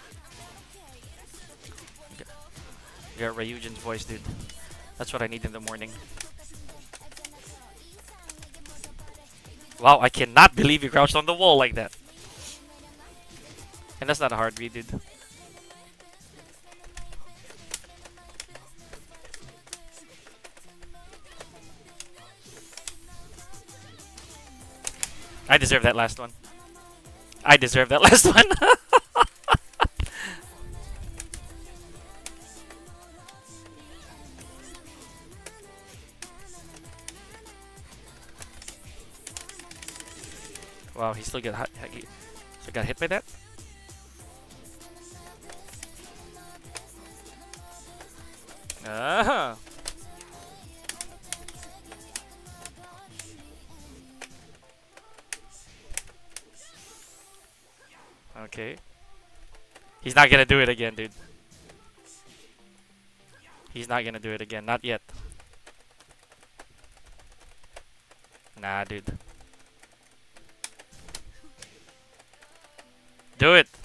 You got Ryujin's voice, dude. That's what I need in the morning. Wow, I cannot believe you crouched on the wall like that. And that's not a hard read, dude. I deserve that last one. I deserve that last one. Wow, he still got he still got hit by that. Ah. Okay. He's not gonna do it again, dude. He's not gonna do it again. Not yet. Nah, dude. Do it.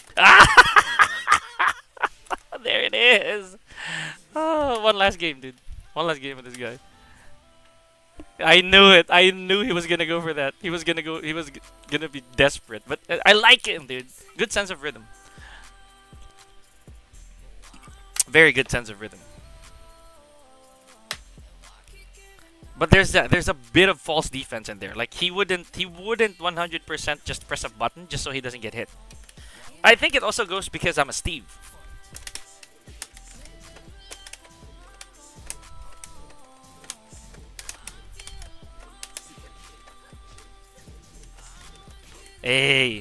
There it is. Oh, one last game, dude. One last game with this guy. I knew it. I knew he was gonna go for that. He was gonna go. He was gonna be desperate. But uh, I like him, dude. Good sense of rhythm. Very good sense of rhythm. But there's a, there's a bit of false defense in there. Like he wouldn't he wouldn't one hundred percent just press a button just so he doesn't get hit. I think it also goes because I'm a Steve. Hey.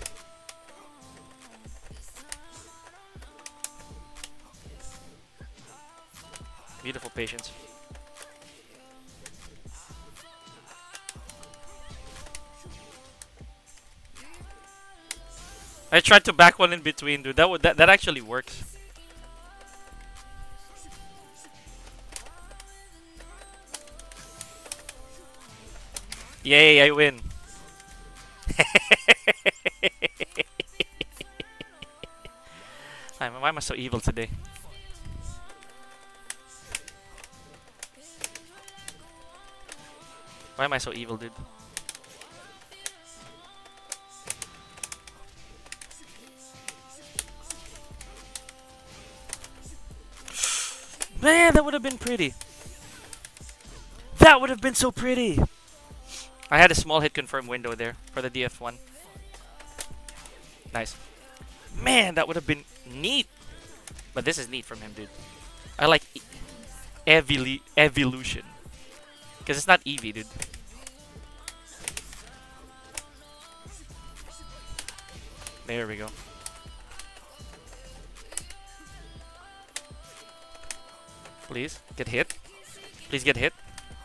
Beautiful patience. I tried to back one in between, dude. That would that, that actually works. Yay, I win. Why am I so evil today? Why am I so evil, dude? Man, that would have been pretty. That would have been so pretty. I had a small hit confirm window there for the D F one. Nice. Man, that would have been neat. But this is neat from him, dude. I like e evolu evolution. Because it's not Eevee, dude. There we go. Please, get hit. Please get hit.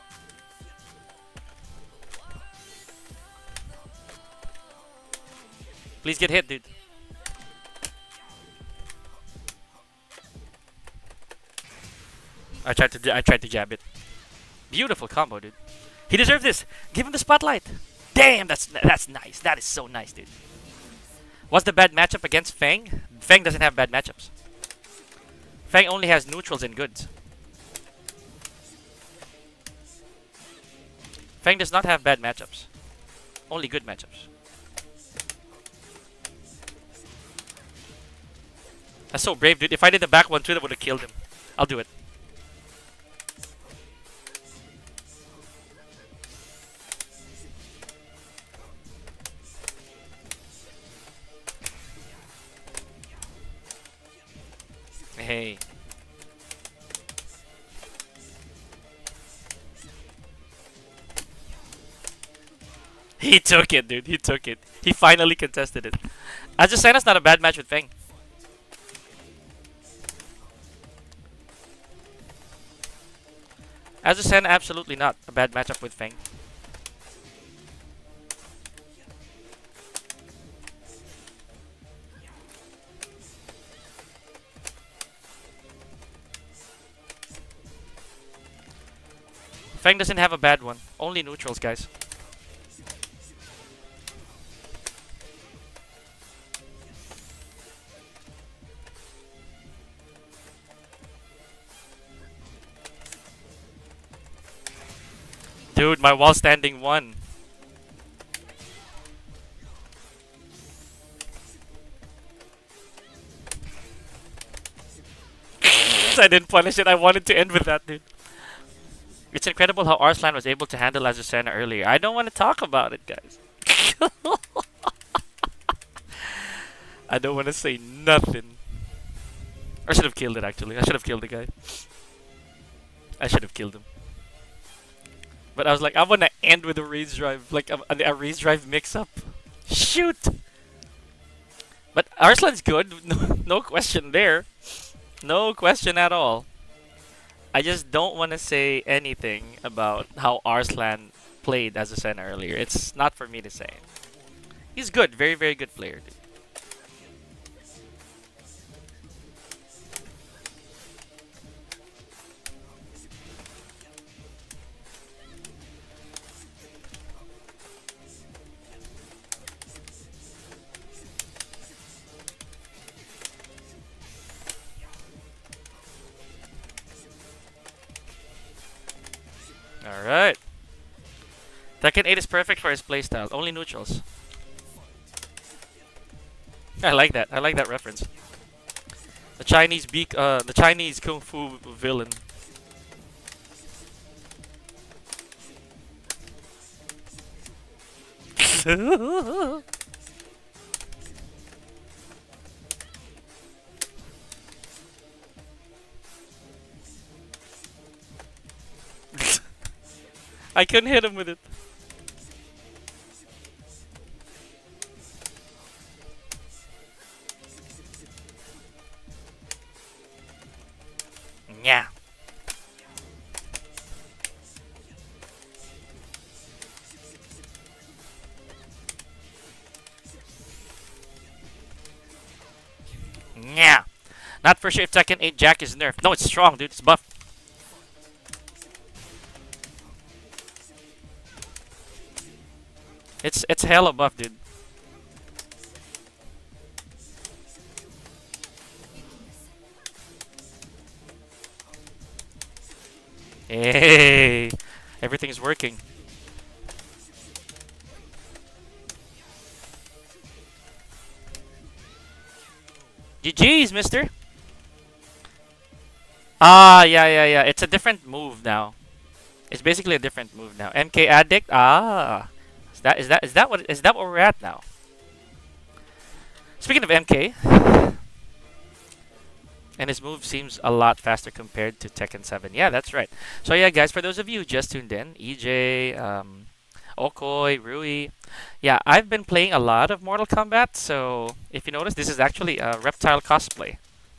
Please get hit, dude. I tried to I tried to jab it. Beautiful combo, dude. He deserved this. Give him the spotlight. Damn, that's that's nice. That is so nice, dude. What's the bad matchup against Fang? Fang doesn't have bad matchups. Fang only has neutrals and goods. Fang does not have bad matchups. Only good matchups. That's so brave, dude. If I did the back one too, that would have killed him. I'll do it. Hey. He took it, dude. He took it. He finally contested it. Azucena's not a bad match with Fang. Azucena, absolutely not a bad matchup with Fang. Fang doesn't have a bad one. Only neutrals, guys. Dude, my wall standing one. I didn't punish it. I wanted to end with that, dude. It's incredible how Arslan was able to handle Azucena earlier. I don't want to talk about it, guys. I don't want to say nothing. I should have killed it, actually. I should have killed the guy. I should have killed him. But I was like, I want to end with a rage drive. Like a, a, a rage drive mix-up. Shoot! But Arslan's good. No, no question there. No question at all. I just don't want to say anything about how Arslan played Azucena earlier. It's not for me to say. He's good. Very, very good player, dude. Alright. Tekken eight is perfect for his playstyle. Only neutrals. I like that. I like that reference. The Chinese beak uh the Chinese kung fu villain. I couldn't hit him with it. Yeah. Yeah. Not for sure if Tekken eight Jack is nerfed. No, it's strong, dude. It's buff. It's it's hella buff, dude. Hey, everything's working. G G's, mister. Ah, yeah, yeah, yeah. It's a different move now. It's basically a different move now. M K addict. Ah, is that is that is that what is that what we're at now? Speaking of M K, and his move seems a lot faster compared to Tekken seven. Yeah, that's right. So yeah, guys, for those of you who just tuned in, E J, um, Okoi, Rui, yeah, I've been playing a lot of Mortal Kombat. So if you notice, this is actually a reptile cosplay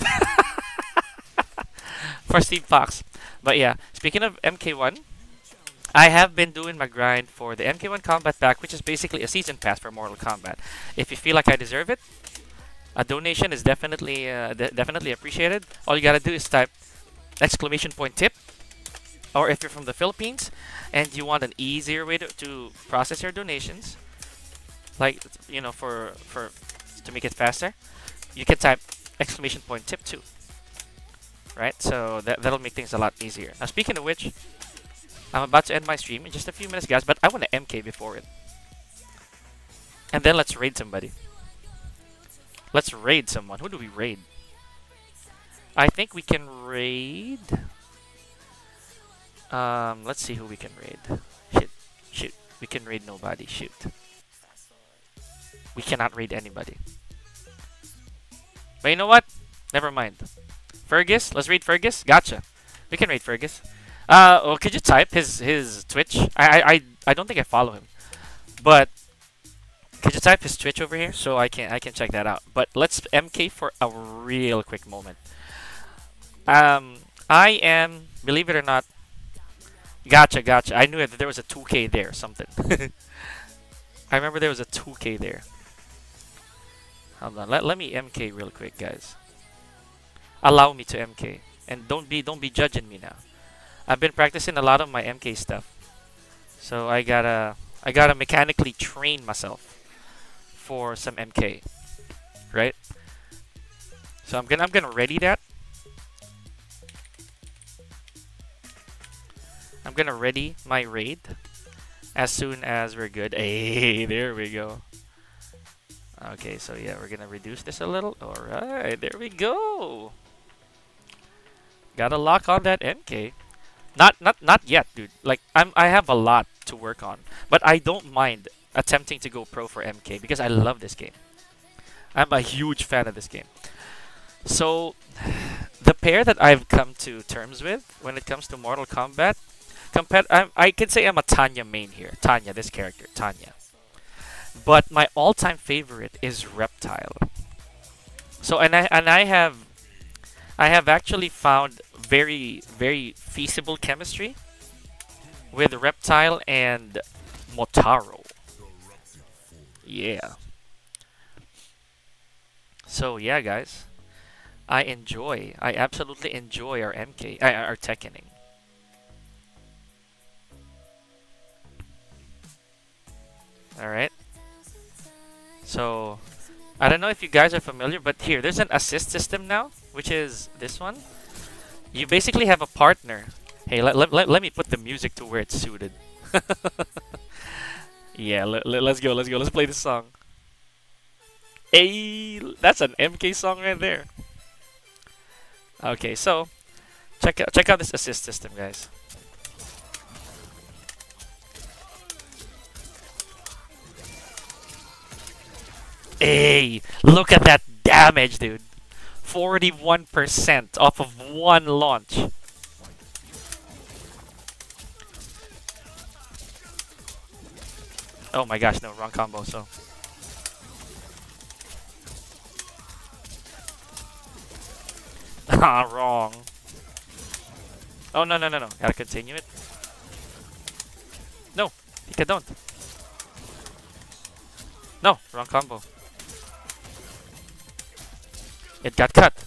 for Steve Fox. But yeah, speaking of M K one, I have been doing my grind for the M K one Combat Pack, which is basically a season pass for Mortal Kombat. If you feel like I deserve it, a donation is definitely uh, de definitely appreciated. All you gotta do is type exclamation point tip, or if you're from the Philippines and you want an easier way to, to process your donations, like you know, for for to make it faster, you can type exclamation point tip too. Right, so that that'll make things a lot easier. Now, speaking of which, I'm about to end my stream in just a few minutes, guys. But I want to M K before it, and then let's raid somebody. Let's raid someone. Who do we raid? I think we can raid. Um, let's see who we can raid. Shit, shoot. We can raid nobody. Shoot. We cannot raid anybody. But you know what? Never mind. Fergus, let's raid Fergus. Gotcha. We can raid Fergus. Uh, oh, could you type his his Twitch? I I I, I don't think I follow him, but could you type his Twitch over here so I can I can check that out? But let's M K for a real quick moment. Um, I am, believe it or not, gotcha, gotcha. I knew that there was a two K there, something. I remember there was a two K there. Hold on, let let me M K real quick, guys. Allow me to M K, and don't be don't be judging me now. I've been practicing a lot of my M K stuff, so I gotta I gotta mechanically train myself for some M K, right? So I'm gonna I'm gonna ready that. I'm gonna ready my raid as soon as we're good. Hey, there we go. Okay, so yeah, we're gonna reduce this a little. All right, there we go. Gotta lock on that M K. Not not not yet, dude. Like I'm I have a lot to work on, but I don't mind attempting to go pro for M K because I love this game. I'm a huge fan of this game. So the pair that I've come to terms with when it comes to Mortal Kombat, compet I I could say I'm a Tanya main here. Tanya, this character, Tanya. But my all-time favorite is Reptile. So and I and I have I have actually found very, very feasible chemistry with Reptile and Motaro. Yeah. So yeah, guys, I enjoy, I absolutely enjoy our M K, uh, our Tekkening. All right. So I don't know if you guys are familiar, but here there's an assist system now, which is this one. You basically have a partner. Hey, let, let, let, let me put the music to where it's suited. Yeah, let, let, let's go, let's go, let's play this song. Hey, that's an M K song right there. Okay, so check out check out this assist system, guys. Hey, look at that damage, dude. forty-one percent off of one launch. Oh my gosh, no, wrong combo, so. Ah, wrong. Oh, no, no, no, no. Gotta continue it. No, Pica, don't. No, wrong combo. It got cut.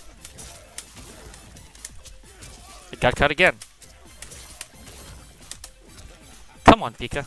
It got cut again. Come on, Pica.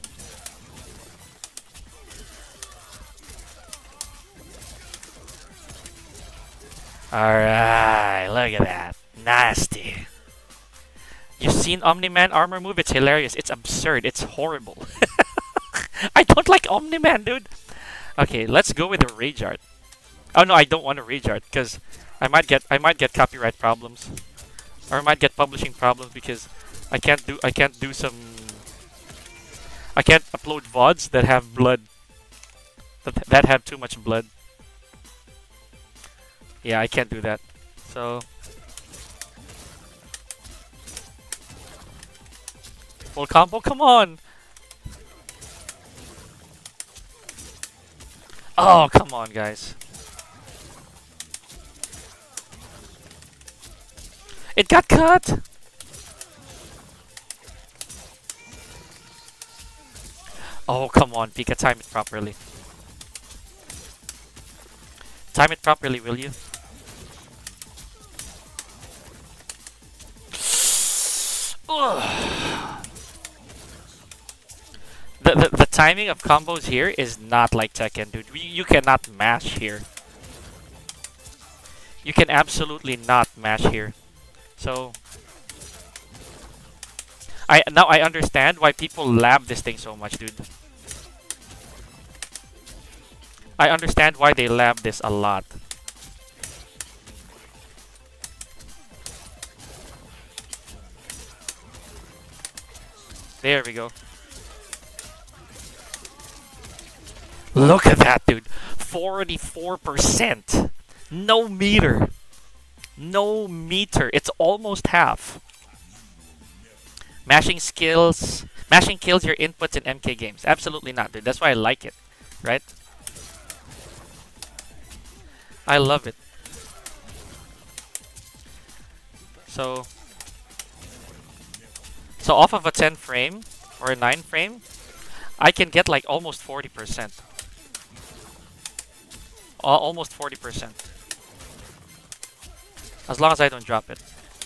Alright, look at that. Nasty. You've seen Omni-Man armor move? It's hilarious. It's absurd. It's horrible. I don't like Omni-Man, dude. Okay, let's go with the Rage Art. Oh no, I don't want a Rage Art because I might get I might get copyright problems, or I might get publishing problems because I can't do I can't do some I can't upload V O Ds that have blood that that have too much blood. Yeah, I can't do that. So full combo, come on! Oh, come on, guys. It got cut! Oh, come on, Pica, time it properly. Time it properly, will you? The, the, the timing of combos here is not like Tekken, dude. You, you cannot mash here. You can absolutely not mash here. So I now I understand why people lab this thing so much, dude. I understand why they lab this a lot. There we go. Look at that, dude. forty-four percent. No meter. No meter. It's almost half. Mashing skills. Mashing kills your inputs in M K games. Absolutely not, dude. That's why I like it. Right? I love it. So... So off of a ten frame or a nine frame, I can get like almost forty percent. Al almost forty percent. As long as I don't drop it.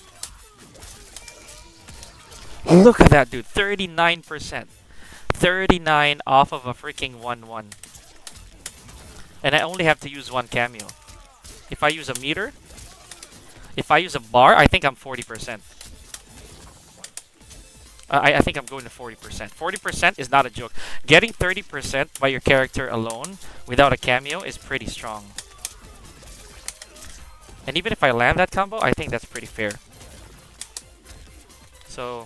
Look at that, dude. thirty-nine percent. thirty-nine off of a freaking one one. And I only have to use one cameo. If I use a meter, if I use a bar, I think I'm forty percent. I, I think I'm going to forty percent. forty percent is not a joke. Getting thirty percent by your character alone without a cameo is pretty strong. And even if I land that combo, I think that's pretty fair. So...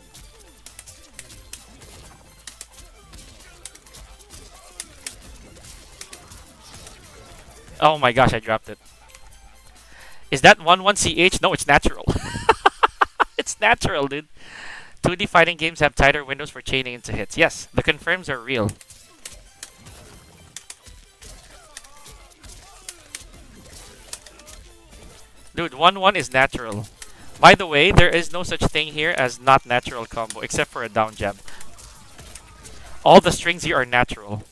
Oh my gosh, I dropped it. Is that one one C H? No, it's natural. It's natural, dude. two D fighting games have tighter windows for chaining into hits. Yes, the confirms are real. Dude, one one is natural. By the way, there is no such thing here as not natural combo, except for a down jab. All the strings here are natural.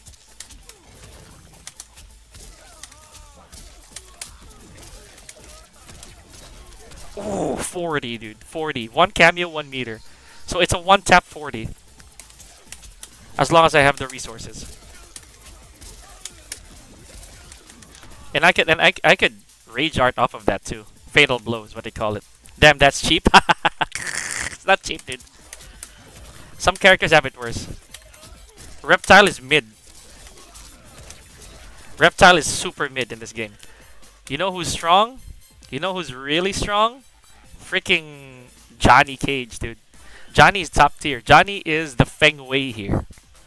Ooh, forty, dude. forty. One cameo, one meter. So it's a one tap forty. As long as I have the resources. And I could and I, I could rage art off of that too. Fatal blow is what they call it. Damn, that's cheap. It's not cheap, dude. Some characters have it worse. Reptile is mid. Reptile is super mid in this game. You know who's strong? You know who's really strong? Freaking Johnny Cage, dude. Johnny's top tier. Johnny is the Feng Wei here.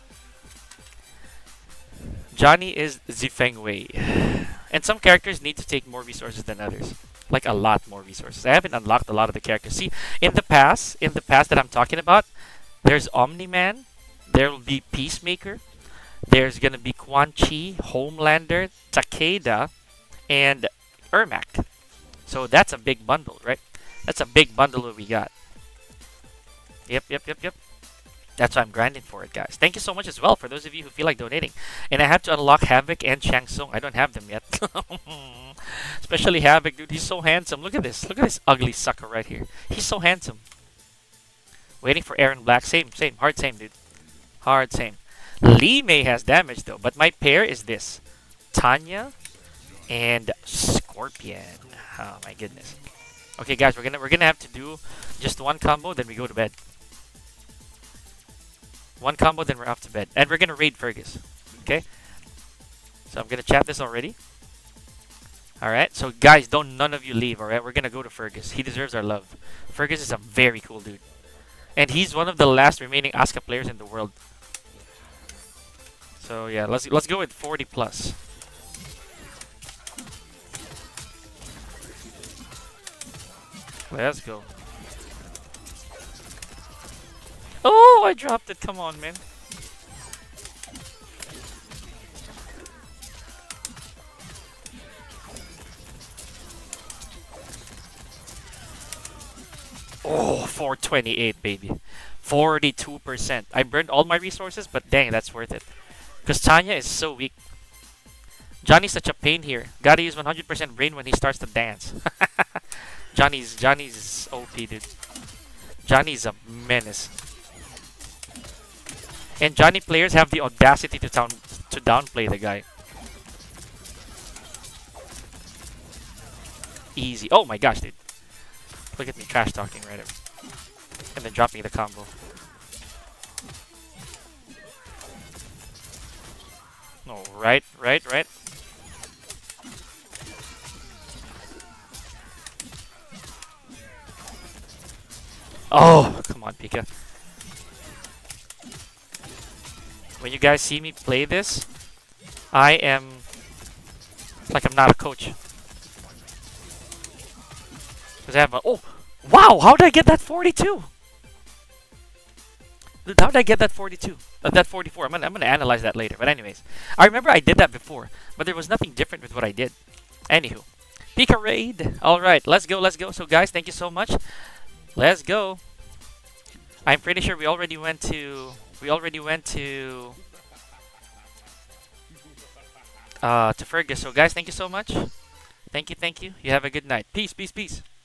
Johnny is the Feng Wei. And some characters need to take more resources than others. Like a lot more resources. I haven't unlocked a lot of the characters. See, in the past, in the past that I'm talking about, there's Omni-Man, there will be Peacemaker, there's gonna be Quan Chi, Homelander, Takeda, and Ermac. So that's a big bundle, right? That's a big bundle that we got. Yep, yep, yep, yep. That's why I'm grinding for it, guys. Thank you so much as well for those of you who feel like donating. And I have to unlock Havoc and Shang Tsung. I don't have them yet. Especially Havoc, dude. He's so handsome. Look at this. Look at this ugly sucker right here. He's so handsome. Waiting for Aaron Black. Same, same. Hard same, dude. Hard same. Lee May has damage, though. But my pair is this. Tanya and Scorpion. Oh, my goodness. Okay, guys. We're gonna, we're gonna have to do just one combo, then we go to bed. One combo, then we're off to bed. And we're gonna raid Fergus. Okay? So I'm gonna chat this already. Alright, so guys, don't none of you leave, alright? We're gonna go to Fergus. He deserves our love. Fergus is a very cool dude. And he's one of the last remaining Asuka players in the world. So yeah, let's let's go with forty plus. Let's go. Oh, I dropped it. Come on, man. Oh, four twenty-eight, baby. forty-two percent. I burned all my resources, but dang, that's worth it. Because Tanya is so weak. Johnny's such a pain here. Gotta use one hundred percent brain when he starts to dance. Johnny's Johnny's O P, dude. Johnny's a menace. And Johnny players have the audacity to down to downplay the guy. Easy. Oh my gosh, dude. Look at me trash talking right up. And then dropping the combo. Oh, right, right, right. Oh, come on, Pica. When you guys see me play this, I am like I'm not a coach. Because I have a... Oh! Wow! How did I get that forty-two? Dude, how did I get that forty-two? Uh, that forty-four. I'm gonna, I'm gonna analyze that later. But anyways, I remember I did that before. But there was nothing different with what I did. Anywho. Pica raid. Alright, let's go, let's go. So guys, thank you so much. Let's go. I'm pretty sure we already went to... We already went to... Uh, to Fergus. So guys, thank you so much. Thank you, thank you. You have a good night. Peace, peace, peace.